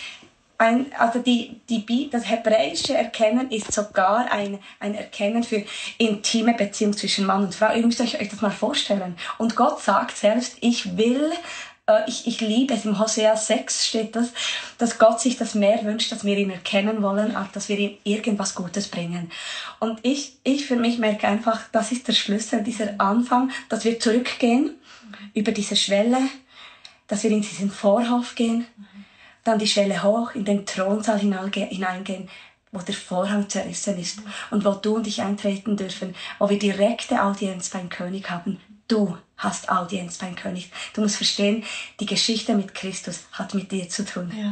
Ein, also die, die, das hebräische Erkennen ist sogar ein, ein Erkennen für intime Beziehung zwischen Mann und Frau. Ihr müsst euch, euch das mal vorstellen. Und Gott sagt selbst, ich will, äh, ich, ich liebe es, im Hosea sechs steht das, dass Gott sich das mehr wünscht, dass wir ihn erkennen wollen, als dass wir ihm irgendwas Gutes bringen. Und ich, ich für mich merke einfach, das ist der Schlüssel, dieser Anfang, dass wir zurückgehen über diese Schwelle, dass wir in diesen Vorhof gehen, dann die Schwelle hoch in den Thronsaal hineingehen, wo der Vorhang zerrissen ist und wo du und ich eintreten dürfen, wo wir direkte Audienz beim König haben. Du hast Audienz beim König. Du musst verstehen, die Geschichte mit Christus hat mit dir zu tun. Ja.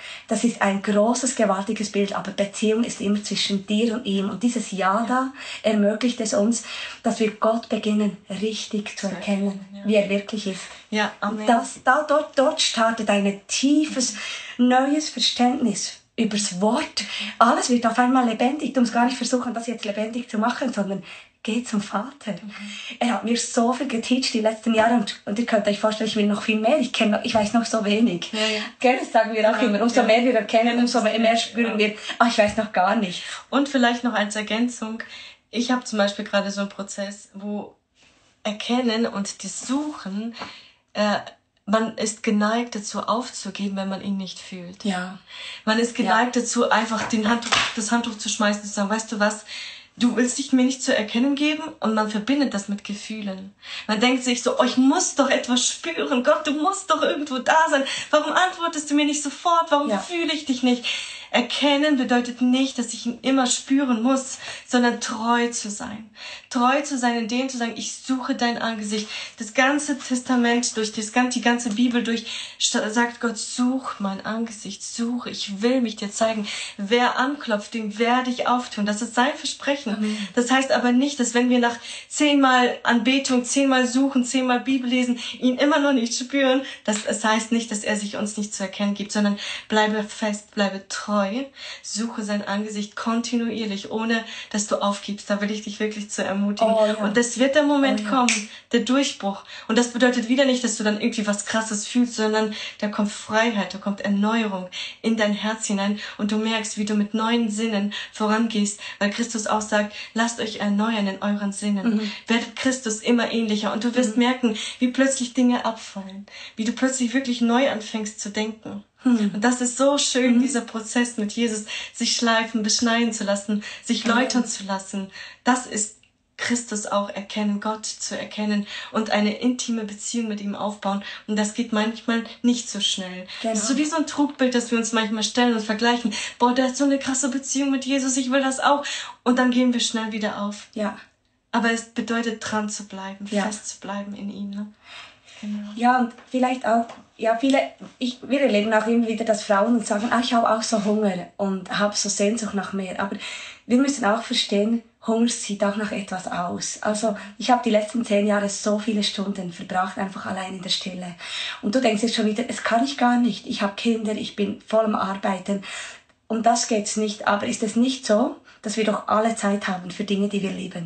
Das ist ein großes, gewaltiges Bild, aber Beziehung ist immer zwischen dir und ihm. Und dieses Ja da ermöglicht es uns, dass wir Gott beginnen, richtig zu erkennen, ja. wie er wirklich ist. Ja, Amen. Und das, da, dort, dort startet ein tiefes, neues Verständnis übers Wort. Alles wird auf einmal lebendig. Du musst gar nicht versuchen, das jetzt lebendig zu machen, sondern geh zum Vater. Mhm. Er hat mir so viel geteacht die letzten Jahre und, und ihr könnt euch vorstellen, ich will noch viel mehr. Ich kenne, ich weiß noch so wenig. Ja, ja. Gell, das sagen wir auch ja, immer. Umso ja. mehr wir erkennen, umso mehr spüren wir, ach, ich weiß noch gar nicht. Und vielleicht noch als Ergänzung, ich habe zum Beispiel gerade so einen Prozess, wo Erkennen und das Suchen, äh, man ist geneigt dazu aufzugeben, wenn man ihn nicht fühlt. Ja. Man ist geneigt ja. dazu, einfach den Handtuch, das Handtuch zu schmeißen und zu sagen, weißt du was, du willst dich mir nicht zu erkennen geben, und man verbindet das mit Gefühlen. Man denkt sich so, oh, ich muss doch etwas spüren. Gott, du musst doch irgendwo da sein. Warum antwortest du mir nicht sofort? Warum ja. fühle ich dich nicht? Erkennen bedeutet nicht, dass ich ihn immer spüren muss, sondern treu zu sein. Treu zu sein, in dem zu sagen, ich suche dein Angesicht. Das ganze Testament, durch das, die ganze Bibel durch, sagt Gott, such mein Angesicht, suche, ich will mich dir zeigen. Wer anklopft, dem werde ich auftun. Das ist sein Versprechen. Amen. Das heißt aber nicht, dass wenn wir nach zehnmal Anbetung, zehnmal suchen, zehnmal Bibel lesen, ihn immer noch nicht spüren, das, das heißt nicht, dass er sich uns nicht zu erkennen gibt, sondern bleibe fest, bleibe treu. Suche sein Angesicht kontinuierlich, ohne dass du aufgibst. Da will ich dich wirklich zu ermutigen. Oh, ja. Und das wird der Moment oh, ja. kommen, der Durchbruch. Und das bedeutet wieder nicht, dass du dann irgendwie was Krasses fühlst, sondern da kommt Freiheit, da kommt Erneuerung in dein Herz hinein und du merkst, wie du mit neuen Sinnen vorangehst, weil Christus auch sagt, lasst euch erneuern in euren Sinnen. Mhm. Werdet Christus immer ähnlicher und du wirst mhm. merken, wie plötzlich Dinge abfallen, wie du plötzlich wirklich neu anfängst zu denken. Hm. Und das ist so schön, mhm. dieser Prozess mit Jesus, sich schleifen, beschneiden zu lassen, sich läutern mhm. zu lassen. Das ist Christus auch erkennen, Gott zu erkennen und eine intime Beziehung mit ihm aufbauen. Und das geht manchmal nicht so schnell. Genau. Das ist so wie so ein Trugbild, das wir uns manchmal stellen und vergleichen. Boah, der hat so eine krasse Beziehung mit Jesus, ich will das auch. Und dann gehen wir schnell wieder auf. Ja. Aber es bedeutet, dran zu bleiben, ja. fest zu bleiben in ihm. Ne? Genau. Ja, und vielleicht auch, ja, viele, ich, wir erleben auch immer wieder, dass Frauen uns sagen, ah, ich habe auch so Hunger und habe so Sehnsucht nach mehr. Aber wir müssen auch verstehen, Hunger sieht auch nach etwas aus. Also ich habe die letzten zehn Jahre so viele Stunden verbracht, einfach allein in der Stille. Und du denkst jetzt schon wieder, es kann ich gar nicht. Ich habe Kinder, ich bin voll am Arbeiten. Um das geht's nicht. Aber ist es nicht so, dass wir doch alle Zeit haben für Dinge, die wir lieben?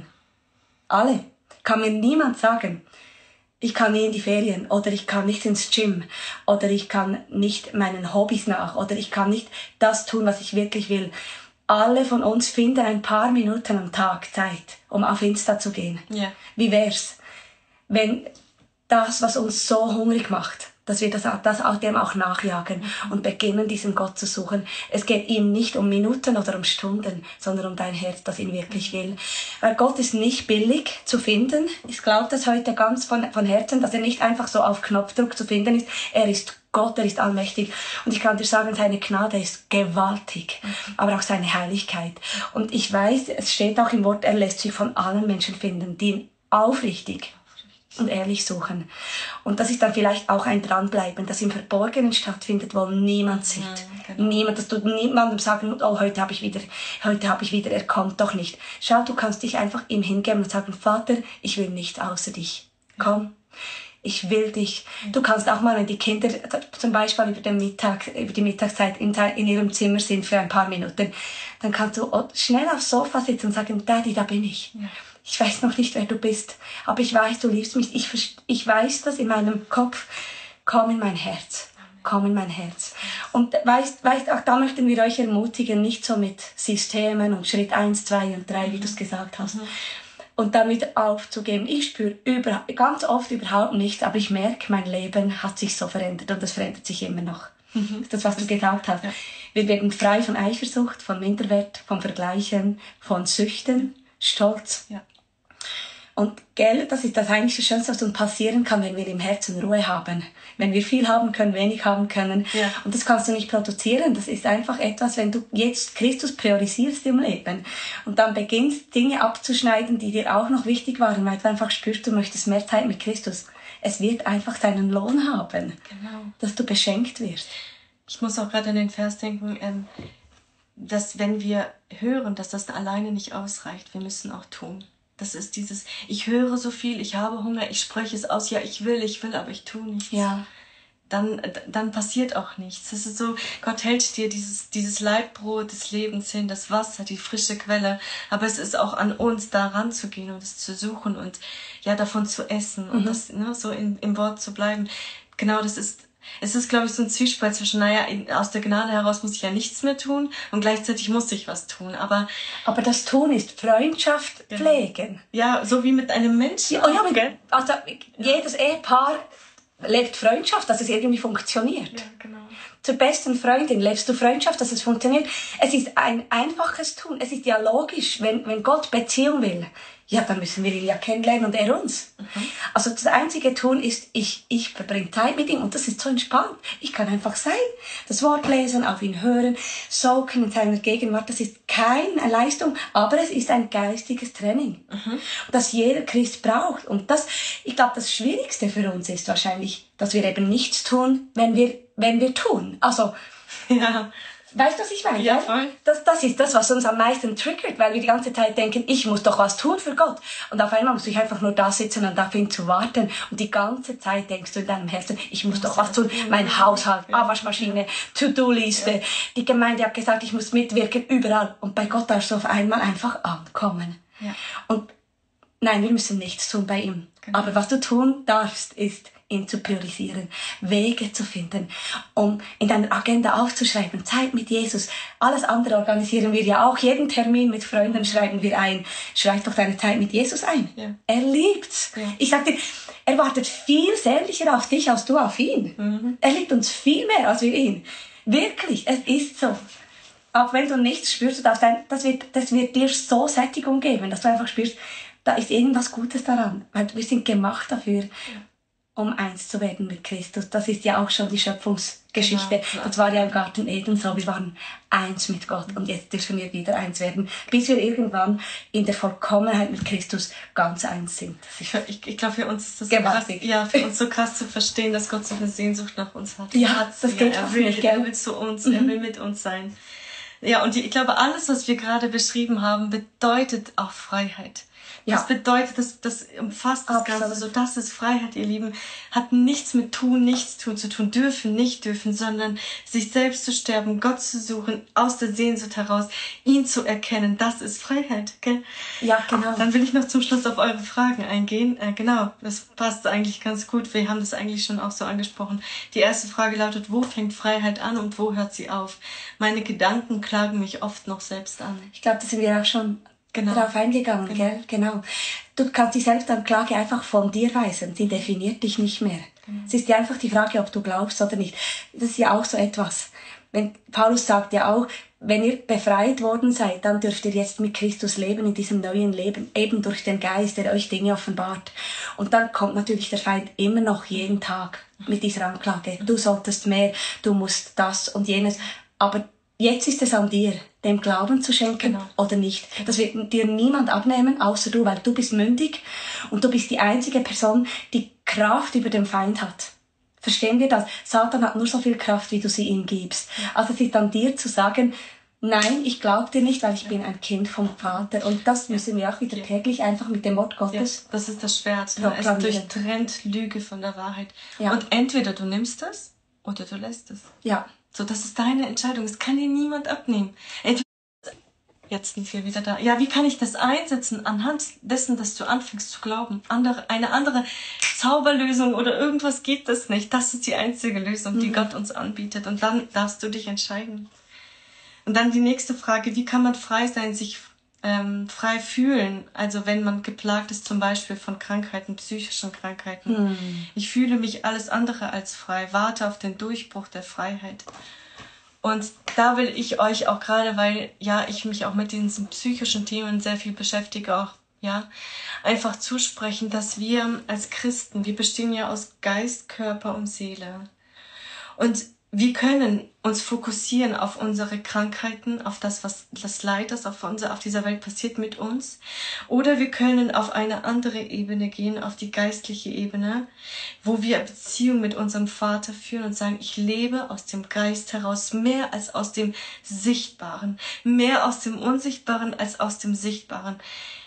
Alle. Kann mir niemand sagen, ich kann nie in die Ferien oder ich kann nicht ins Gym oder ich kann nicht meinen Hobbys nach oder ich kann nicht das tun, was ich wirklich will. Alle von uns finden ein paar Minuten am Tag Zeit, um auf Insta zu gehen. Ja. Wie wär's, wenn das, was uns so hungrig macht, dass wir das, das auch dem auch nachjagen mhm. und beginnen, diesen Gott zu suchen. Es geht ihm nicht um Minuten oder um Stunden, sondern um dein Herz, das ihn wirklich will. Weil Gott ist nicht billig zu finden. Ich glaube das heute ganz von, von Herzen, dass er nicht einfach so auf Knopfdruck zu finden ist. Er ist Gott, er ist allmächtig. Und ich kann dir sagen, seine Gnade ist gewaltig, mhm. aber auch seine Heiligkeit. Und ich weiß, es steht auch im Wort, er lässt sich von allen Menschen finden, die ihn aufrichtig und ehrlich suchen. Und das ist dann vielleicht auch ein Dranbleiben, das im Verborgenen stattfindet, wo niemand sieht. Ja, genau. Niemand, dass du niemandem sagen, oh, heute habe ich wieder, heute habe ich wieder, er kommt doch nicht. Schau, du kannst dich einfach ihm hingeben und sagen, Vater, ich will nichts außer dich. Komm. Ich will dich. Du kannst auch mal, wenn die Kinder zum Beispiel über den Mittag, über die Mittagszeit in, in ihrem Zimmer sind für ein paar Minuten, dann kannst du schnell aufs Sofa sitzen und sagen, Daddy, da bin ich. Ja. Ich weiß noch nicht, wer du bist, aber ich weiß, du liebst mich. Ich, ich weiß das in meinem Kopf. Komm in mein Herz. Komm in mein Herz. Und weißt, weißt, auch da möchten wir euch ermutigen, nicht so mit Systemen und Schritt eins, zwei und drei, wie du es gesagt hast. Mhm. Und damit aufzugeben. Ich spüre über, ganz oft überhaupt nichts, aber ich merke, mein Leben hat sich so verändert und das verändert sich immer noch. Mhm. Das ist das, was du gesagt hast. Ja. Wir werden frei von Eifersucht, von Minderwert, von Vergleichen, von Süchten, Stolz. Ja. Und gell, das ist das eigentlich das Schönste, was uns passieren kann, wenn wir im Herzen Ruhe haben. Wenn wir viel haben können, wenig haben können. Ja. Und das kannst du nicht produzieren. Das ist einfach etwas, wenn du jetzt Christus priorisierst im Leben und dann beginnst, Dinge abzuschneiden, die dir auch noch wichtig waren, weil du einfach spürst, du möchtest mehr Zeit mit Christus. Es wird einfach seinen Lohn haben, genau. dass du beschenkt wirst. Ich muss auch gerade an den Vers denken, ähm, dass wenn wir hören, dass das alleine nicht ausreicht, wir müssen auch tun. Das ist dieses, ich höre so viel, ich habe Hunger, ich spreche es aus, ja, ich will, ich will, aber ich tue nichts. Ja. Dann, dann passiert auch nichts. Es ist so, Gott hält dir dieses, dieses Leibbrot des Lebens hin, das Wasser, die frische Quelle. Aber es ist auch an uns, da ranzugehen und es zu suchen und ja, davon zu essen und Mhm. das, ne, so in, im Wort zu bleiben. Genau, das ist, es ist, glaube ich, so ein Zwiespalt zwischen, naja, in, aus der Gnade heraus muss ich ja nichts mehr tun und gleichzeitig muss ich was tun. Aber Aber das Tun ist Freundschaft Ja. pflegen. ja, so wie mit einem Menschen. Ja, oh ja, auch, gell? also jedes Ehepaar lebt Freundschaft, dass es irgendwie funktioniert. Ja, genau. Zur besten Freundin lebst du Freundschaft, dass es funktioniert. Es ist ein einfaches Tun. Es ist ja logisch, wenn, wenn Gott Beziehung will, ja, dann müssen wir ihn ja kennenlernen und er uns. Mhm. Also das einzige Tun ist, ich, ich verbringe Zeit mit ihm und das ist so entspannt. Ich kann einfach sein, das Wort lesen, auf ihn hören, soaken in seiner Gegenwart. Das ist keine Leistung, aber es ist ein geistiges Training, Mhm. das jeder Christ braucht. Und das, ich glaube, das Schwierigste für uns ist wahrscheinlich, dass wir eben nichts tun, wenn wir, wenn wir tun. Also, Ja. weißt du, was ich meine? Ja, gell? voll. Das, das ist das, was uns am meisten triggert, weil wir die ganze Zeit denken, ich muss doch was tun für Gott. Und auf einmal musst du einfach nur da sitzen und auf ihn zu warten. Und die ganze Zeit denkst du in deinem Herzen, ich muss doch was tun. Mein Haushalt, Abwaschmaschine, To-Do-Liste. Die Gemeinde hat gesagt, ich muss mitwirken, überall. Und bei Gott darfst du auf einmal einfach ankommen. Ja. Und nein, wir müssen nichts tun bei ihm. Genau. Aber was du tun darfst, ist, ihn zu priorisieren, Wege zu finden, um in deiner Agenda aufzuschreiben, Zeit mit Jesus. Alles andere organisieren wir ja auch. Jeden Termin mit Freunden schreiben wir ein. Schreib doch deine Zeit mit Jesus ein. Ja. Er liebt's. Ja. Ich sag dir, er wartet viel sehnlicher auf dich, als du auf ihn. Mhm. Er liebt uns viel mehr, als wir ihn. Wirklich, es ist so. Auch wenn du nichts spürst, du darfst ein, das, wird, das wird dir so Sättigung geben, dass du einfach spürst, da ist irgendwas Gutes daran. Weil wir sind gemacht dafür, um eins zu werden mit Christus. Das ist ja auch schon die Schöpfungsgeschichte. Genau. Das war ja im Garten Eden so. Wir waren eins mit Gott und jetzt dürfen wir wieder eins werden, bis wir irgendwann in der Vollkommenheit mit Christus ganz eins sind. Ich, ich, ich glaube, für uns ist das so krass, Gewaltig. ja, für uns so krass zu verstehen, dass Gott so eine Sehnsucht nach uns hat. Ja, Hat das sie. geht er fast will, nicht, gell? Er will zu uns, er will mit uns sein. Ja, und die, ich glaube, alles, was wir gerade beschrieben haben, bedeutet auch Freiheit. Ja. Das bedeutet, das, das umfasst das Absolut. Ganze. So, das ist Freiheit, ihr Lieben. Hat nichts mit tun, nichts tun zu tun, dürfen, nicht dürfen, sondern sich selbst zu sterben, Gott zu suchen, aus der Sehnsucht heraus, ihn zu erkennen. Das ist Freiheit, gell? Ja, genau. Dann will ich noch zum Schluss auf eure Fragen eingehen. Äh, genau, das passt eigentlich ganz gut. Wir haben das eigentlich schon auch so angesprochen. Die erste Frage lautet, wo fängt Freiheit an und wo hört sie auf? Meine Gedanken klagen mich oft noch selbst an. Ich glaube, da sind wir auch schon Genau. darauf eingegangen, Genau. gell? Genau. Du kannst die Selbstanklage einfach von dir weisen. Sie definiert dich nicht mehr. Genau. Es ist ja einfach die Frage, ob du glaubst oder nicht. Das ist ja auch so etwas. Wenn, Paulus sagt ja auch, wenn ihr befreit worden seid, dann dürft ihr jetzt mit Christus leben in diesem neuen Leben, eben durch den Geist, der euch Dinge offenbart. Und dann kommt natürlich der Feind immer noch jeden Tag mit dieser Anklage. Du solltest mehr, du musst das und jenes. Aber jetzt ist es an dir, dem Glauben zu schenken Genau. oder nicht. Das wird dir niemand abnehmen, außer du, weil du bist mündig und du bist die einzige Person, die Kraft über den Feind hat. Verstehen wir das? Satan hat nur so viel Kraft, wie du sie ihm gibst. Also es ist an dir zu sagen, nein, ich glaube dir nicht, weil ich bin ein Kind vom Vater. Und das müssen wir auch wieder täglich einfach mit dem Wort Ja, Gottes. das ist das Schwert. Ne? Es proklamieren. durchtrennt Lüge von der Wahrheit. Ja. Und entweder du nimmst es oder du lässt es. Ja. So, das ist deine Entscheidung. Es kann dir niemand abnehmen. Entweder jetzt sind wir wieder da. Ja, wie kann ich das einsetzen anhand dessen, dass du anfängst zu glauben? Andere, eine andere Zauberlösung oder irgendwas gibt es nicht. Das ist die einzige Lösung, die Mhm. Gott uns anbietet. Und dann darfst du dich entscheiden. Und dann die nächste Frage, wie kann man frei sein, sich ähm, frei fühlen? Also wenn man geplagt ist zum Beispiel von Krankheiten, psychischen Krankheiten. Mhm. Ich fühle mich alles andere als frei, warte auf den Durchbruch der Freiheit. Und da will ich euch auch gerade, weil ja ich mich auch mit diesen psychischen Themen sehr viel beschäftige, auch ja einfach zusprechen, dass wir als Christen, wir bestehen ja aus Geist, Körper und Seele. Und Wir können uns fokussieren auf unsere Krankheiten, auf das, was das Leid, das auf, unser, auf dieser Welt passiert mit uns. Oder wir können auf eine andere Ebene gehen, auf die geistliche Ebene, wo wir Beziehung mit unserem Vater führen und sagen, ich lebe aus dem Geist heraus mehr als aus dem Sichtbaren, mehr aus dem Unsichtbaren als aus dem Sichtbaren.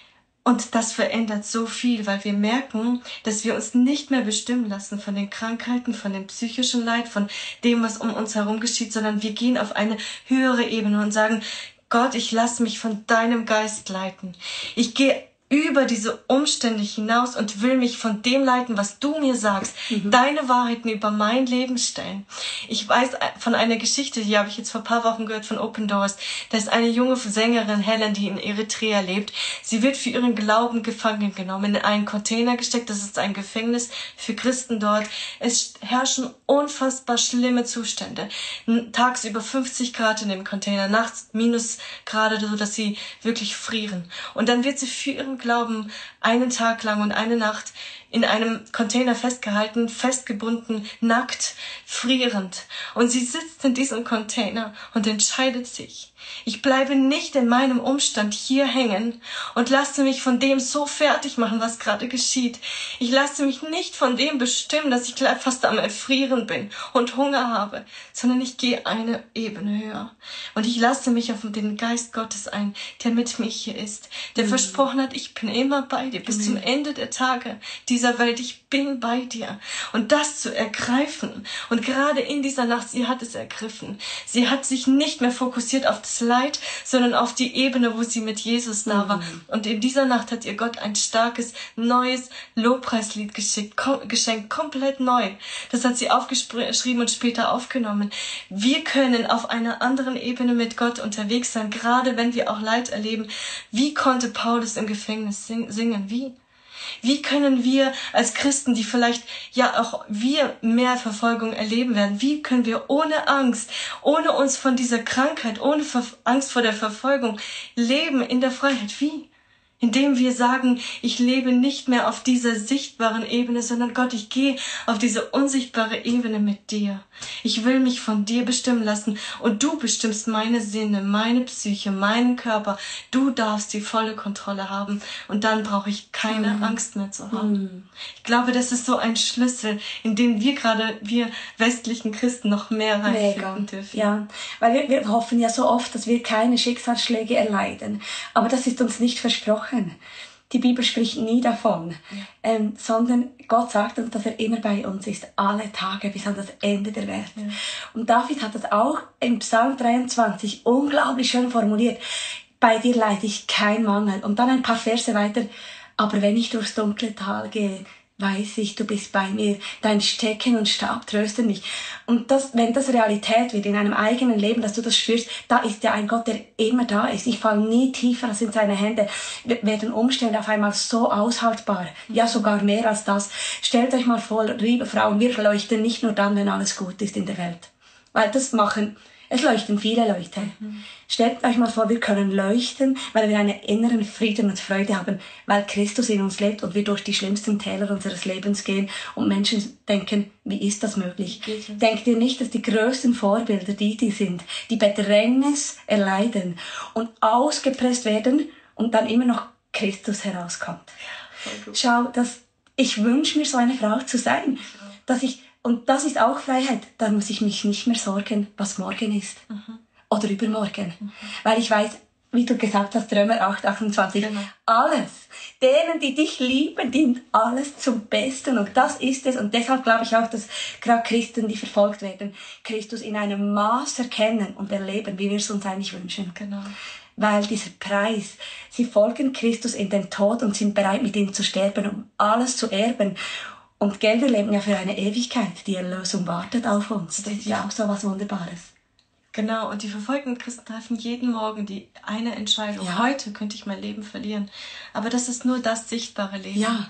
Und das verändert so viel, weil wir merken, dass wir uns nicht mehr bestimmen lassen von den Krankheiten, von dem psychischen Leid, von dem, was um uns herum geschieht, sondern wir gehen auf eine höhere Ebene und sagen, Gott, ich lasse mich von deinem Geist leiten. Ich gehe über diese Umstände hinaus und will mich von dem leiten, was du mir sagst, mhm. deine Wahrheiten über mein Leben stellen. Ich weiß von einer Geschichte, die habe ich jetzt vor ein paar Wochen gehört von Open Doors. Da ist eine junge Sängerin, Helen, die in Eritrea lebt. Sie wird für ihren Glauben gefangen genommen, in einen Container gesteckt. Das ist ein Gefängnis für Christen dort. Es herrschen unfassbar schlimme Zustände. Tagsüber fünfzig Grad in dem Container, nachts Minusgrade, so dass sie wirklich frieren. Und dann wird sie für ihren Glauben einen Tag lang und eine Nacht in einem Container festgehalten, festgebunden, nackt, frierend. Und sie sitzt in diesem Container und entscheidet sich, ich bleibe nicht in meinem Umstand hier hängen und lasse mich von dem so fertig machen, was gerade geschieht. Ich lasse mich nicht von dem bestimmen, dass ich gleich fast am Erfrieren bin und Hunger habe, sondern ich gehe eine Ebene höher. Und ich lasse mich auf den Geist Gottes ein, der mit mir hier ist, der mhm. versprochen hat, ich bin immer bei dir bis mhm. zum Ende der Tage dieser Welt. Ich bin bei dir. Und das zu ergreifen. Und gerade in dieser Nacht, sie hat es ergriffen. Sie hat sich nicht mehr fokussiert auf das Leid, sondern auf die Ebene, wo sie mit Jesus da war. Mhm. Und in dieser Nacht hat ihr Gott ein starkes, neues Lobpreislied geschickt, kom- geschenkt, komplett neu. Das hat sie aufgeschrieben und später aufgenommen. Wir können auf einer anderen Ebene mit Gott unterwegs sein, gerade wenn wir auch Leid erleben. Wie konnte Paulus im Gefängnis sing- singen? Wie? Wie können wir als Christen, die vielleicht ja auch wir mehr Verfolgung erleben werden, wie können wir ohne Angst, ohne uns von dieser Krankheit, ohne Ver- Angst vor der Verfolgung leben in der Freiheit? Wie? Indem wir sagen, ich lebe nicht mehr auf dieser sichtbaren Ebene, sondern Gott, ich gehe auf diese unsichtbare Ebene mit dir. Ich will mich von dir bestimmen lassen und du bestimmst meine Sinne, meine Psyche, meinen Körper. Du darfst die volle Kontrolle haben und dann brauche ich keine mhm. Angst mehr zu haben. Mhm. Ich glaube, das ist so ein Schlüssel, in den wir gerade, wir westlichen Christen, noch mehr reinfinden dürfen. Ja, weil wir, wir hoffen ja so oft, dass wir keine Schicksalsschläge erleiden. Aber das ist uns nicht versprochen. Die Bibel spricht nie davon, ja. ähm, sondern Gott sagt uns, dass er immer bei uns ist, alle Tage bis an das Ende der Welt. Ja. Und David hat das auch im Psalm dreiundzwanzig unglaublich schön formuliert. Bei dir leide ich kein Mangel. Und dann ein paar Verse weiter. Aber wenn ich durchs dunkle Tal gehe, weiß ich, du bist bei mir. Dein Stecken und Stab trösten mich. Und das, wenn das Realität wird in einem eigenen Leben, dass du das spürst, da ist ja ein Gott, der immer da ist. Ich falle nie tiefer als in seine Hände. Werden Umstände auf einmal so aushaltbar. Ja, sogar mehr als das. Stellt euch mal vor, liebe Frauen, wir leuchten nicht nur dann, wenn alles gut ist in der Welt. Weil das machen, es leuchten viele Leute. Mhm. Stellt euch mal vor, wir können leuchten, weil wir einen inneren Frieden und Freude haben, weil Christus in uns lebt und wir durch die schlimmsten Täler unseres Lebens gehen und Menschen denken, wie ist das möglich? Denkt ihr nicht, dass die größten Vorbilder die, die sind, die Bedrängnis erleiden und ausgepresst werden und dann immer noch Christus herauskommt? Ja, schau, das, ich wünsche mir so eine Frau zu sein, dass ich, und das ist auch Freiheit, dann muss ich mich nicht mehr sorgen, was morgen ist. Mhm. Oder übermorgen. Mhm. Weil ich weiß, wie du gesagt hast, Römer acht, achtundzwanzig, genau. Alles, denen, die dich lieben, dient alles zum Besten. Und das ist es. Und deshalb glaube ich auch, dass gerade Christen, die verfolgt werden, Christus in einem Maß erkennen und erleben, wie wir es uns eigentlich wünschen. Genau. Weil dieser Preis, sie folgen Christus in den Tod und sind bereit, mit ihm zu sterben, um alles zu erben. Und gell, wir leben ja für eine Ewigkeit. Die Erlösung wartet auf uns. Das ist ja auch so was Wunderbares. Genau, und die verfolgten Christen treffen jeden Morgen die eine Entscheidung. Ja. Heute könnte ich mein Leben verlieren. Aber das ist nur das sichtbare Leben. Ja.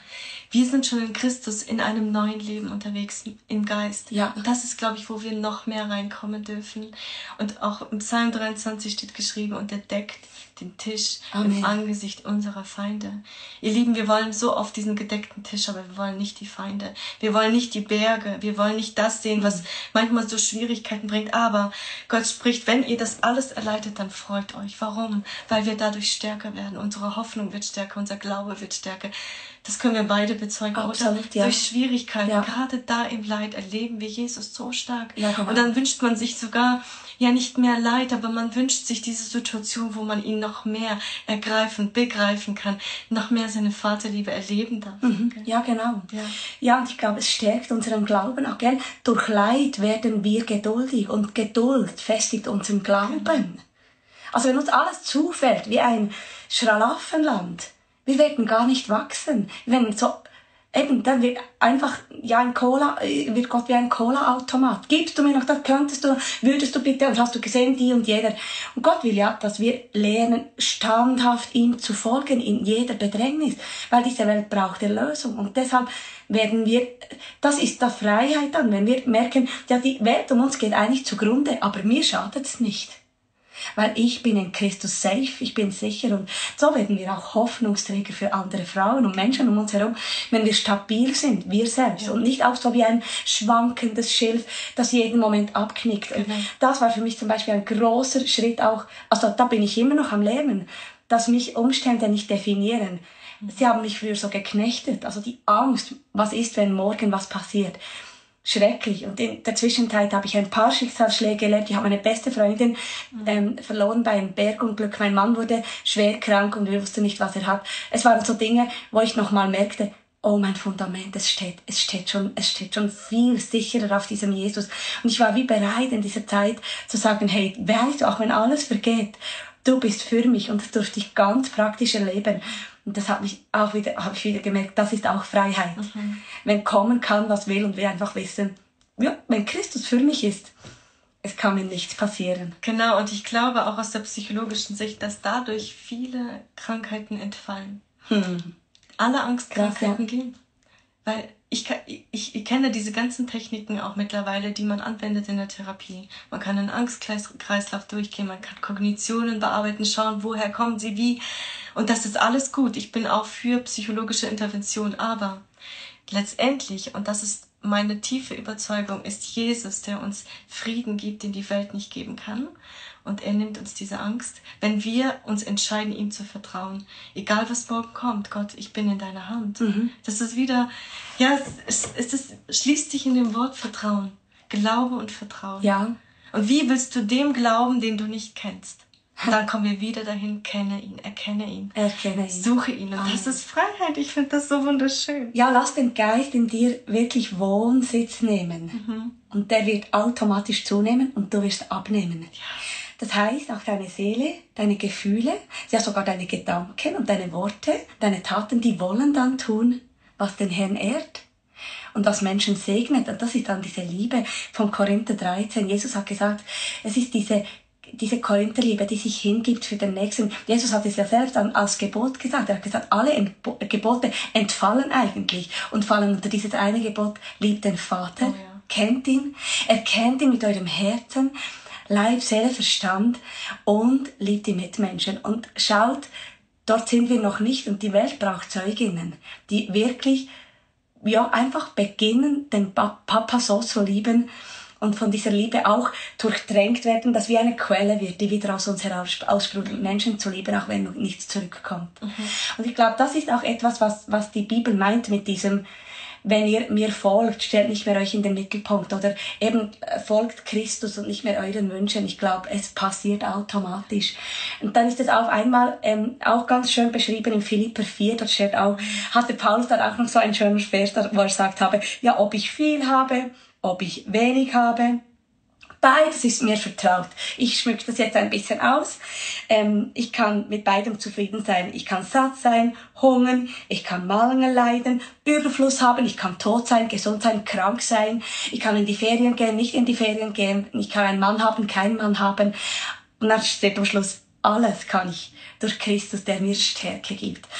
Wir sind schon in Christus in einem neuen Leben unterwegs, im Geist. Ja. Und das ist, glaube ich, wo wir noch mehr reinkommen dürfen. Und auch im Psalm dreiundzwanzig steht geschrieben, und er deckt den Tisch Amen. Im Angesicht unserer Feinde. Ihr Lieben, wir wollen so oft diesen gedeckten Tisch, aber wir wollen nicht die Feinde. Wir wollen nicht die Berge. Wir wollen nicht das sehen, was manchmal so Schwierigkeiten bringt. Aber Gott spricht, wenn ihr das alles erleidet, dann freut euch. Warum? Weil wir dadurch stärker werden. Unsere Hoffnung wird stärker, unser Glaube wird stärker. Das können wir beide bezeugen. Absolut, oder? Ja. Durch Schwierigkeiten, ja. gerade da im Leid, erleben wir Jesus so stark. Ja, genau. Und dann wünscht man sich sogar, ja, nicht mehr Leid, aber man wünscht sich diese Situation, wo man ihn noch mehr ergreifen, begreifen kann, noch mehr seine Vaterliebe erleben darf. Mhm. Ja, genau. Ja. ja, und ich glaube, es stärkt unseren Glauben auch, gell? Durch Leid werden wir geduldig und Geduld festigt unseren Glauben. Genau. Also wenn uns alles zufällt wie ein Schlaraffenland, wir werden gar nicht wachsen. Wenn so Eben, dann wird einfach, ja, ein Cola, wird Gott wie ein Cola-Automat. Gibst du mir noch das, könntest du, würdest du bitte, und hast du gesehen, die und jeder. Und Gott will ja, dass wir lernen, standhaft ihm zu folgen in jeder Bedrängnis, weil diese Welt braucht Erlösung. Und deshalb werden wir, das ist da Freiheit dann, wenn wir merken, ja, die Welt um uns geht eigentlich zugrunde, aber mir schadet es nicht. Weil ich bin in Christus safe, ich bin sicher, und so werden wir auch Hoffnungsträger für andere Frauen und Menschen um uns herum, wenn wir stabil sind, wir selbst, ja. Und nicht auch so wie ein schwankendes Schilf, das jeden Moment abknickt. Genau. Und das war für mich zum Beispiel ein großer Schritt auch, also da bin ich immer noch am Lernen, dass mich Umstände nicht definieren. Sie haben mich früher so geknechtet, also die Angst, was ist, wenn morgen was passiert. Schrecklich. Und in der Zwischenzeit habe ich ein paar Schicksalsschläge erlebt. Ich habe meine beste Freundin ähm, verloren bei einem Bergunglück. Mein Mann wurde schwer krank und wir wussten nicht, was er hat. Es waren so Dinge, wo ich nochmal merkte, oh, mein Fundament, es steht, es steht schon, es steht schon viel sicherer auf diesem Jesus. Und ich war wie bereit in dieser Zeit zu sagen, hey, weißt du, auch wenn alles vergeht, du bist für mich, und das durfte ich ganz praktisch erleben. Und das hat mich auch wieder, habe ich wieder gemerkt, das ist auch Freiheit. Mhm. Wenn kommen kann, was will, und wir einfach wissen, ja, wenn Christus für mich ist, es kann mir nichts passieren. Genau, und ich glaube auch aus der psychologischen Sicht, dass dadurch viele Krankheiten entfallen. Hm. Alle Angstkrankheiten ja. gehen. Weil ich, ich, ich kenne diese ganzen Techniken auch mittlerweile, die man anwendet in der Therapie. Man kann einen Angstkreislauf durchgehen, man kann Kognitionen bearbeiten, schauen, woher kommen sie, wie. Und das ist alles gut. Ich bin auch für psychologische Intervention. Aber letztendlich, und das ist meine tiefe Überzeugung, ist Jesus, der uns Frieden gibt, den die Welt nicht geben kann. Und er nimmt uns diese Angst, wenn wir uns entscheiden, ihm zu vertrauen. Egal, was morgen kommt, Gott, ich bin in deiner Hand. Mhm. Das ist wieder, ja, es, es, es schließt sich in dem Wort Vertrauen. Glaube und Vertrauen. Ja. Und wie willst du dem glauben, den du nicht kennst? Dann kommen wir wieder dahin, kenne ihn, erkenne ihn, erkenne ihn. Suche ihn. Und das ist Freiheit. Ich finde das so wunderschön. Ja, lass den Geist in dir wirklich Wohnsitz nehmen. Mhm. Und der wird automatisch zunehmen und du wirst abnehmen. Ja. Das heißt, auch deine Seele, deine Gefühle, ja sogar deine Gedanken und deine Worte, deine Taten, die wollen dann tun, was den Herrn ehrt und was Menschen segnet. Und das ist dann diese Liebe von Korinther dreizehn. Jesus hat gesagt, es ist diese diese Korintherliebe, die sich hingibt für den Nächsten. Jesus hat es ja selbst als Gebot gesagt. Er hat gesagt, alle Entbo- Gebote entfallen eigentlich und fallen unter dieses eine Gebot, liebt den Vater, oh ja. kennt ihn, erkennt ihn mit eurem Herzen, Leib, Seele, Verstand und liebt die Mitmenschen. Und schaut, dort sind wir noch nicht, und die Welt braucht Zeuginnen, die wirklich, ja, einfach beginnen, den Papa so zu lieben, und von dieser Liebe auch durchdrängt werden, dass wie eine Quelle wird, die wieder aus uns heraus aussprudelt, Menschen zu lieben, auch wenn noch nichts zurückkommt. Mhm. Und ich glaube, das ist auch etwas, was, was die Bibel meint mit diesem, wenn ihr mir folgt, stellt nicht mehr euch in den Mittelpunkt, oder eben folgt Christus und nicht mehr euren Wünschen. Ich glaube, es passiert automatisch. Und dann ist es auf einmal ähm, auch ganz schön beschrieben in Philipper vier, dort steht auch, hatte Paulus dann auch noch so einen schönen Vers, wo er sagt habe, ja, ob ich viel habe, ob ich wenig habe, beides ist mir vertraut. Ich schmücke das jetzt ein bisschen aus. Ähm, ich kann mit beidem zufrieden sein. Ich kann satt sein, hungern, ich kann Mangel leiden, Überfluss haben, ich kann tot sein, gesund sein, krank sein. Ich kann in die Ferien gehen, nicht in die Ferien gehen. Ich kann einen Mann haben, keinen Mann haben. Und dann steht am Schluss, alles kann ich durch Christus, der mir Stärke gibt.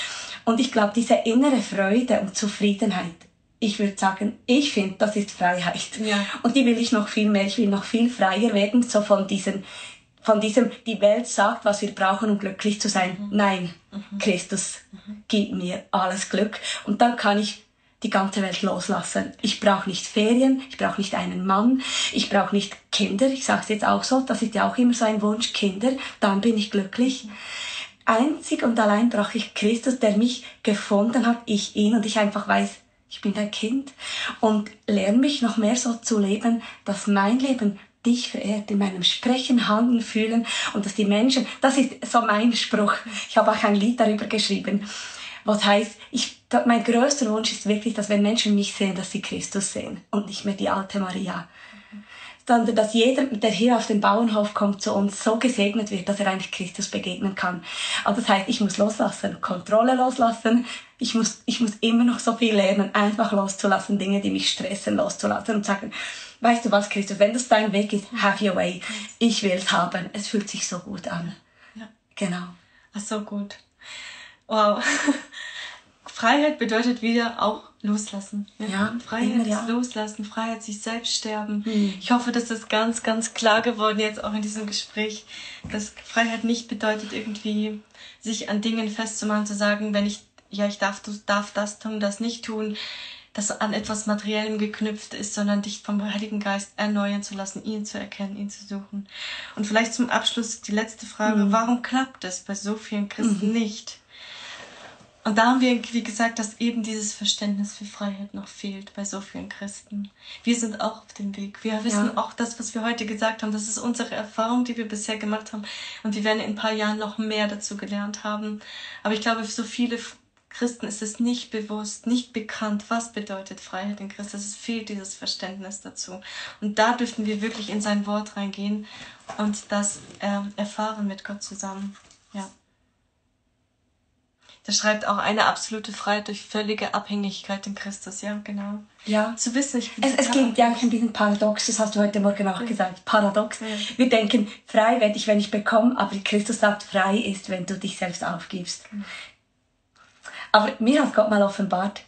Und ich glaube, diese innere Freude und Zufriedenheit, ich würde sagen, ich finde, das ist Freiheit. Ja. Und die will ich noch viel mehr, ich will noch viel freier werden, so von diesen, von diesem, die Welt sagt, was wir brauchen, um glücklich zu sein. Mhm. Nein, mhm. Christus mhm. gibt mir alles Glück. Und dann kann ich die ganze Welt loslassen. Ich brauche nicht Ferien, ich brauche nicht einen Mann, ich brauche nicht Kinder. Ich sage es jetzt auch so, das ist ja auch immer so ein Wunsch, Kinder, dann bin ich glücklich. Mhm. Einzig und allein brauche ich Christus, der mich gefunden hat, ich ihn, und ich einfach weiß, ich bin dein Kind, und lerne mich noch mehr so zu leben, dass mein Leben dich verehrt, in meinem Sprechen, Handeln, Fühlen, und dass die Menschen, das ist so mein Spruch. Ich habe auch ein Lied darüber geschrieben, was heißt, ich, mein größter Wunsch ist wirklich, dass wenn Menschen mich sehen, dass sie Christus sehen und nicht mehr die alte Maria. Sondern dass jeder, der hier auf den Bauernhof kommt, zu uns so gesegnet wird, dass er eigentlich Christus begegnen kann. Also das heißt, ich muss loslassen, Kontrolle loslassen. Ich muss, ich muss immer noch so viel lernen, einfach loszulassen, Dinge, die mich stressen, loszulassen und sagen, weißt du was, Christus, wenn das dein Weg ist, have your way. Ich will's haben. Es fühlt sich so gut an. Ja. Genau. Ach, so gut. Wow. Freiheit bedeutet wieder auch loslassen. Ja, ja Freiheit immer, ja. ist loslassen, Freiheit sich selbst sterben. Hm. Ich hoffe, das ist ganz, ganz klar geworden jetzt auch in diesem Gespräch, dass Freiheit nicht bedeutet, irgendwie sich an Dingen festzumachen, zu sagen, wenn ich, ja, ich darf, du darf das tun, das nicht tun, das an etwas Materiellem geknüpft ist, sondern dich vom Heiligen Geist erneuern zu lassen, ihn zu erkennen, ihn zu suchen. Und vielleicht zum Abschluss die letzte Frage, hm. warum klappt es bei so vielen Christen hm. nicht? Und da haben wir, wie gesagt, dass eben dieses Verständnis für Freiheit noch fehlt bei so vielen Christen. Wir sind auch auf dem Weg. Wir wissen ja. auch das, was wir heute gesagt haben. Das ist unsere Erfahrung, die wir bisher gemacht haben. Und wir werden in ein paar Jahren noch mehr dazu gelernt haben. Aber ich glaube, für so viele Christen ist es nicht bewusst, nicht bekannt, was bedeutet Freiheit in Christus. Es fehlt dieses Verständnis dazu. Und da dürften wir wirklich in sein Wort reingehen und das ähm, erfahren mit Gott zusammen. Ja. Da schreibt auch eine absolute Freiheit durch völlige Abhängigkeit in Christus. Ja, genau. Ja. Zu wissen, ich bin Es, es klingt ja ein bisschen paradox, das hast du heute Morgen auch ja. gesagt. Paradox. Ja. Wir denken, frei werde ich, wenn ich bekomme, aber Christus sagt, frei ist, wenn du dich selbst aufgibst. Ja. Aber mir hat Gott mal offenbart,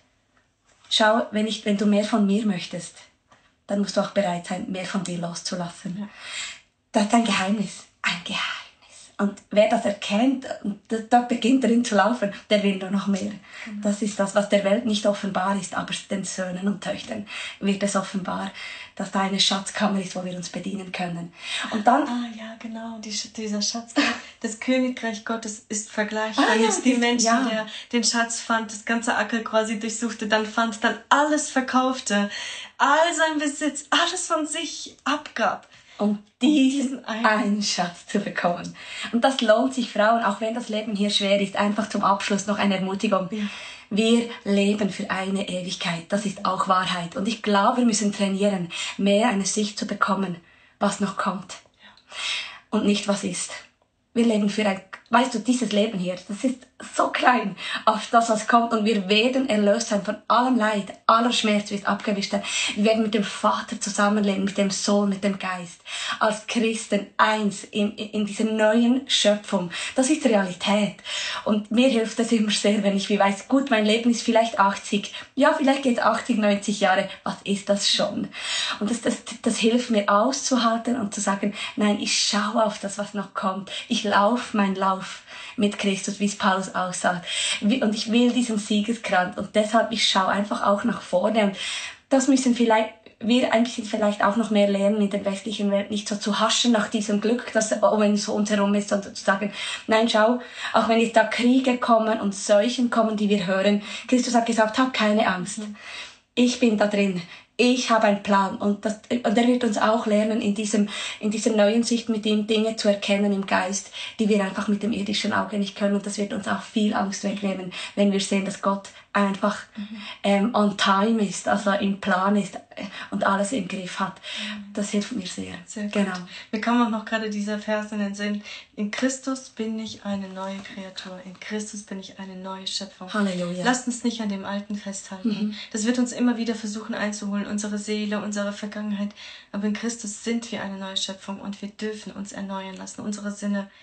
schau, wenn, ich, wenn du mehr von mir möchtest, dann musst du auch bereit sein, mehr von dir loszulassen. Ja. Das ist ein Geheimnis. Ein Geheimnis. Und wer das erkennt, da beginnt er ihn zu laufen, der will nur noch mehr. Genau. Das ist das, was der Welt nicht offenbar ist, aber den Söhnen und Töchtern wird es offenbar, dass da eine Schatzkammer ist, wo wir uns bedienen können. Und dann... Ah ja, genau, die, dieser Schatzkammer, das Königreich Gottes ist vergleichbar ah, ja, mit dem Menschen, ja. der den Schatz fand, das ganze Acker quasi durchsuchte, dann fand, dann alles verkaufte, all sein Besitz, alles von sich abgab. Um diesen einen Schatz zu bekommen. Und das lohnt sich, Frauen, auch wenn das Leben hier schwer ist. Einfach zum Abschluss noch eine Ermutigung. Ja. Wir leben für eine Ewigkeit. Das ist auch Wahrheit. Und ich glaube, wir müssen trainieren, mehr eine Sicht zu bekommen, was noch kommt. Ja. Und nicht, was ist. Wir leben für ein, weißt du, dieses Leben hier, das ist so klein auf das, was kommt. Und wir werden erlöst sein von allem Leid, aller Schmerz wird abgewischt sein. Wir werden mit dem Vater zusammenleben, mit dem Sohn, mit dem Geist. Als Christen eins in, in dieser neuen Schöpfung. Das ist Realität. Und mir hilft es immer sehr, wenn ich wie weiß, gut, mein Leben ist vielleicht achtzig. Ja, vielleicht geht es achtzig, neunzig Jahre. Was ist das schon? Und das, das, das hilft mir auszuhalten und zu sagen, nein, ich schaue auf das, was noch kommt. Ich laufe meinen Lauf mit Christus, wie es Paulus aussagt. Und ich will diesen Siegeskranz. Und deshalb, ich schaue einfach auch nach vorne. Und das müssen vielleicht wir ein bisschen vielleicht auch noch mehr lernen in der westlichen Welt, nicht so zu haschen nach diesem Glück, das um so uns herum ist, sondern zu sagen, nein, schau, auch wenn jetzt da Kriege kommen und Seuchen kommen, die wir hören, Christus hat gesagt, hab keine Angst. Ich bin da drin. Ich habe einen Plan. Und, das, und er wird uns auch lernen, in diesem, in dieser neuen Sicht mit ihm Dinge zu erkennen im Geist, die wir einfach mit dem irdischen Auge nicht können. Und das wird uns auch viel Angst wegnehmen, wenn wir sehen, dass Gott einfach mhm. ähm, on time ist, also im Plan ist und alles im Griff hat. Mhm. Das hilft mir sehr. Sehr gut. Genau. Mir kam auch noch gerade dieser Vers in den Sinn. In Christus bin ich eine neue Kreatur. In Christus bin ich eine neue Schöpfung. Halleluja. Lasst uns nicht an dem Alten festhalten. Mhm. Das wird uns immer wieder versuchen einzuholen, unsere Seele, unsere Vergangenheit. Aber in Christus sind wir eine neue Schöpfung und wir dürfen uns erneuern lassen, unsere Sinne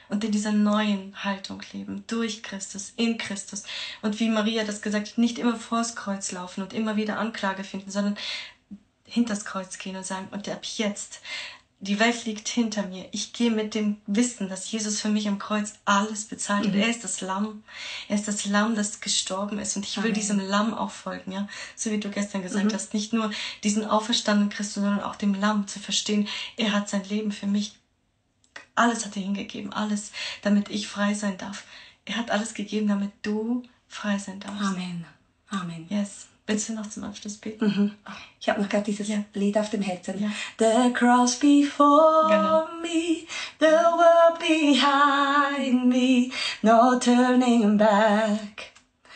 und in dieser neuen Haltung leben, durch Christus, in Christus. Und wie Maria das gesagt hat, nicht immer vors Kreuz laufen und immer wieder Anklage finden, sondern hinters Kreuz gehen und sagen, und ab jetzt, die Welt liegt hinter mir. Ich gehe mit dem Wissen, dass Jesus für mich am Kreuz alles bezahlt hat. Mhm. Er ist das Lamm. Er ist das Lamm, das gestorben ist. Und ich will Amen. Diesem Lamm auch folgen, ja. So wie du gestern gesagt mhm. hast. Nicht nur diesen auferstandenen Christus, sondern auch dem Lamm zu verstehen. Er hat sein Leben für mich, alles hat er hingegeben. Alles, damit ich frei sein darf. Er hat alles gegeben, damit du frei sein darfst. Amen. Amen. Yes. Willst du noch zum Abschluss beten? Mhm. Ich habe noch gerade dieses ja. Lied auf dem Herzen. Ja. The cross before genau. me, the world behind me, no turning back,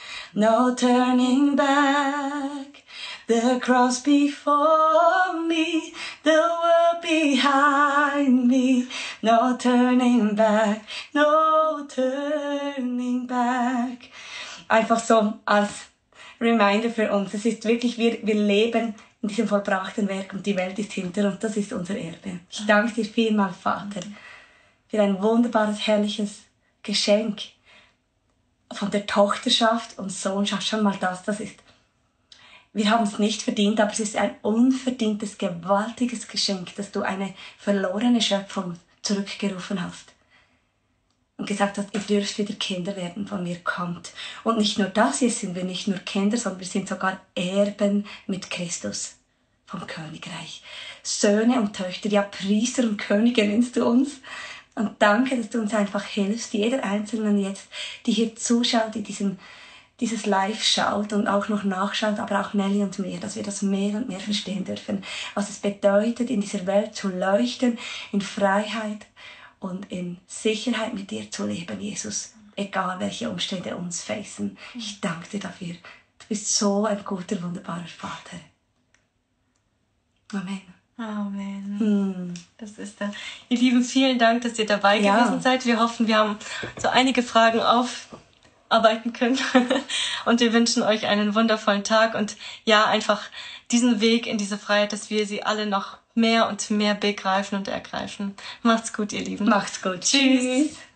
no turning back. The cross before me, the world behind me, no turning back, no turning back. Einfach so als Reminder für uns. Es ist wirklich, wir, wir leben in diesem vollbrachten Werk und die Welt ist hinter uns. Das ist unser Erbe. Ich danke dir vielmals, Vater, für ein wunderbares, herrliches Geschenk von der Tochterschaft und Sohnschaft. Schon mal das, das ist. Wir haben es nicht verdient, aber es ist ein unverdientes, gewaltiges Geschenk, dass du eine verlorene Schöpfung zurückgerufen hast. Und gesagt hat, ihr dürft wieder Kinder werden, von mir kommt. Und nicht nur das, jetzt sind wir nicht nur Kinder, sondern wir sind sogar Erben mit Christus vom Königreich. Söhne und Töchter, ja Priester und Könige nennst du uns. Und danke, dass du uns einfach hilfst, jeder Einzelnen jetzt, die hier zuschaut, die diesen, dieses Live schaut und auch noch nachschaut, aber auch Nelly und mir, dass wir das mehr und mehr verstehen dürfen, was es bedeutet, in dieser Welt zu leuchten, in Freiheit und in Sicherheit mit dir zu leben, Jesus. Egal, welche Umstände uns facen. Ich danke dir dafür. Du bist so ein guter, wunderbarer Vater. Amen. Amen. Hm. Das ist da. Ihr Lieben, vielen Dank, dass ihr dabei Ja. gewesen seid. Wir hoffen, wir haben so einige Fragen aufarbeiten können. Und wir wünschen euch einen wundervollen Tag und ja, einfach diesen Weg in diese Freiheit, dass wir sie alle noch mehr und mehr begreifen und ergreifen. Macht's gut, ihr Lieben. Macht's gut. Tschüss.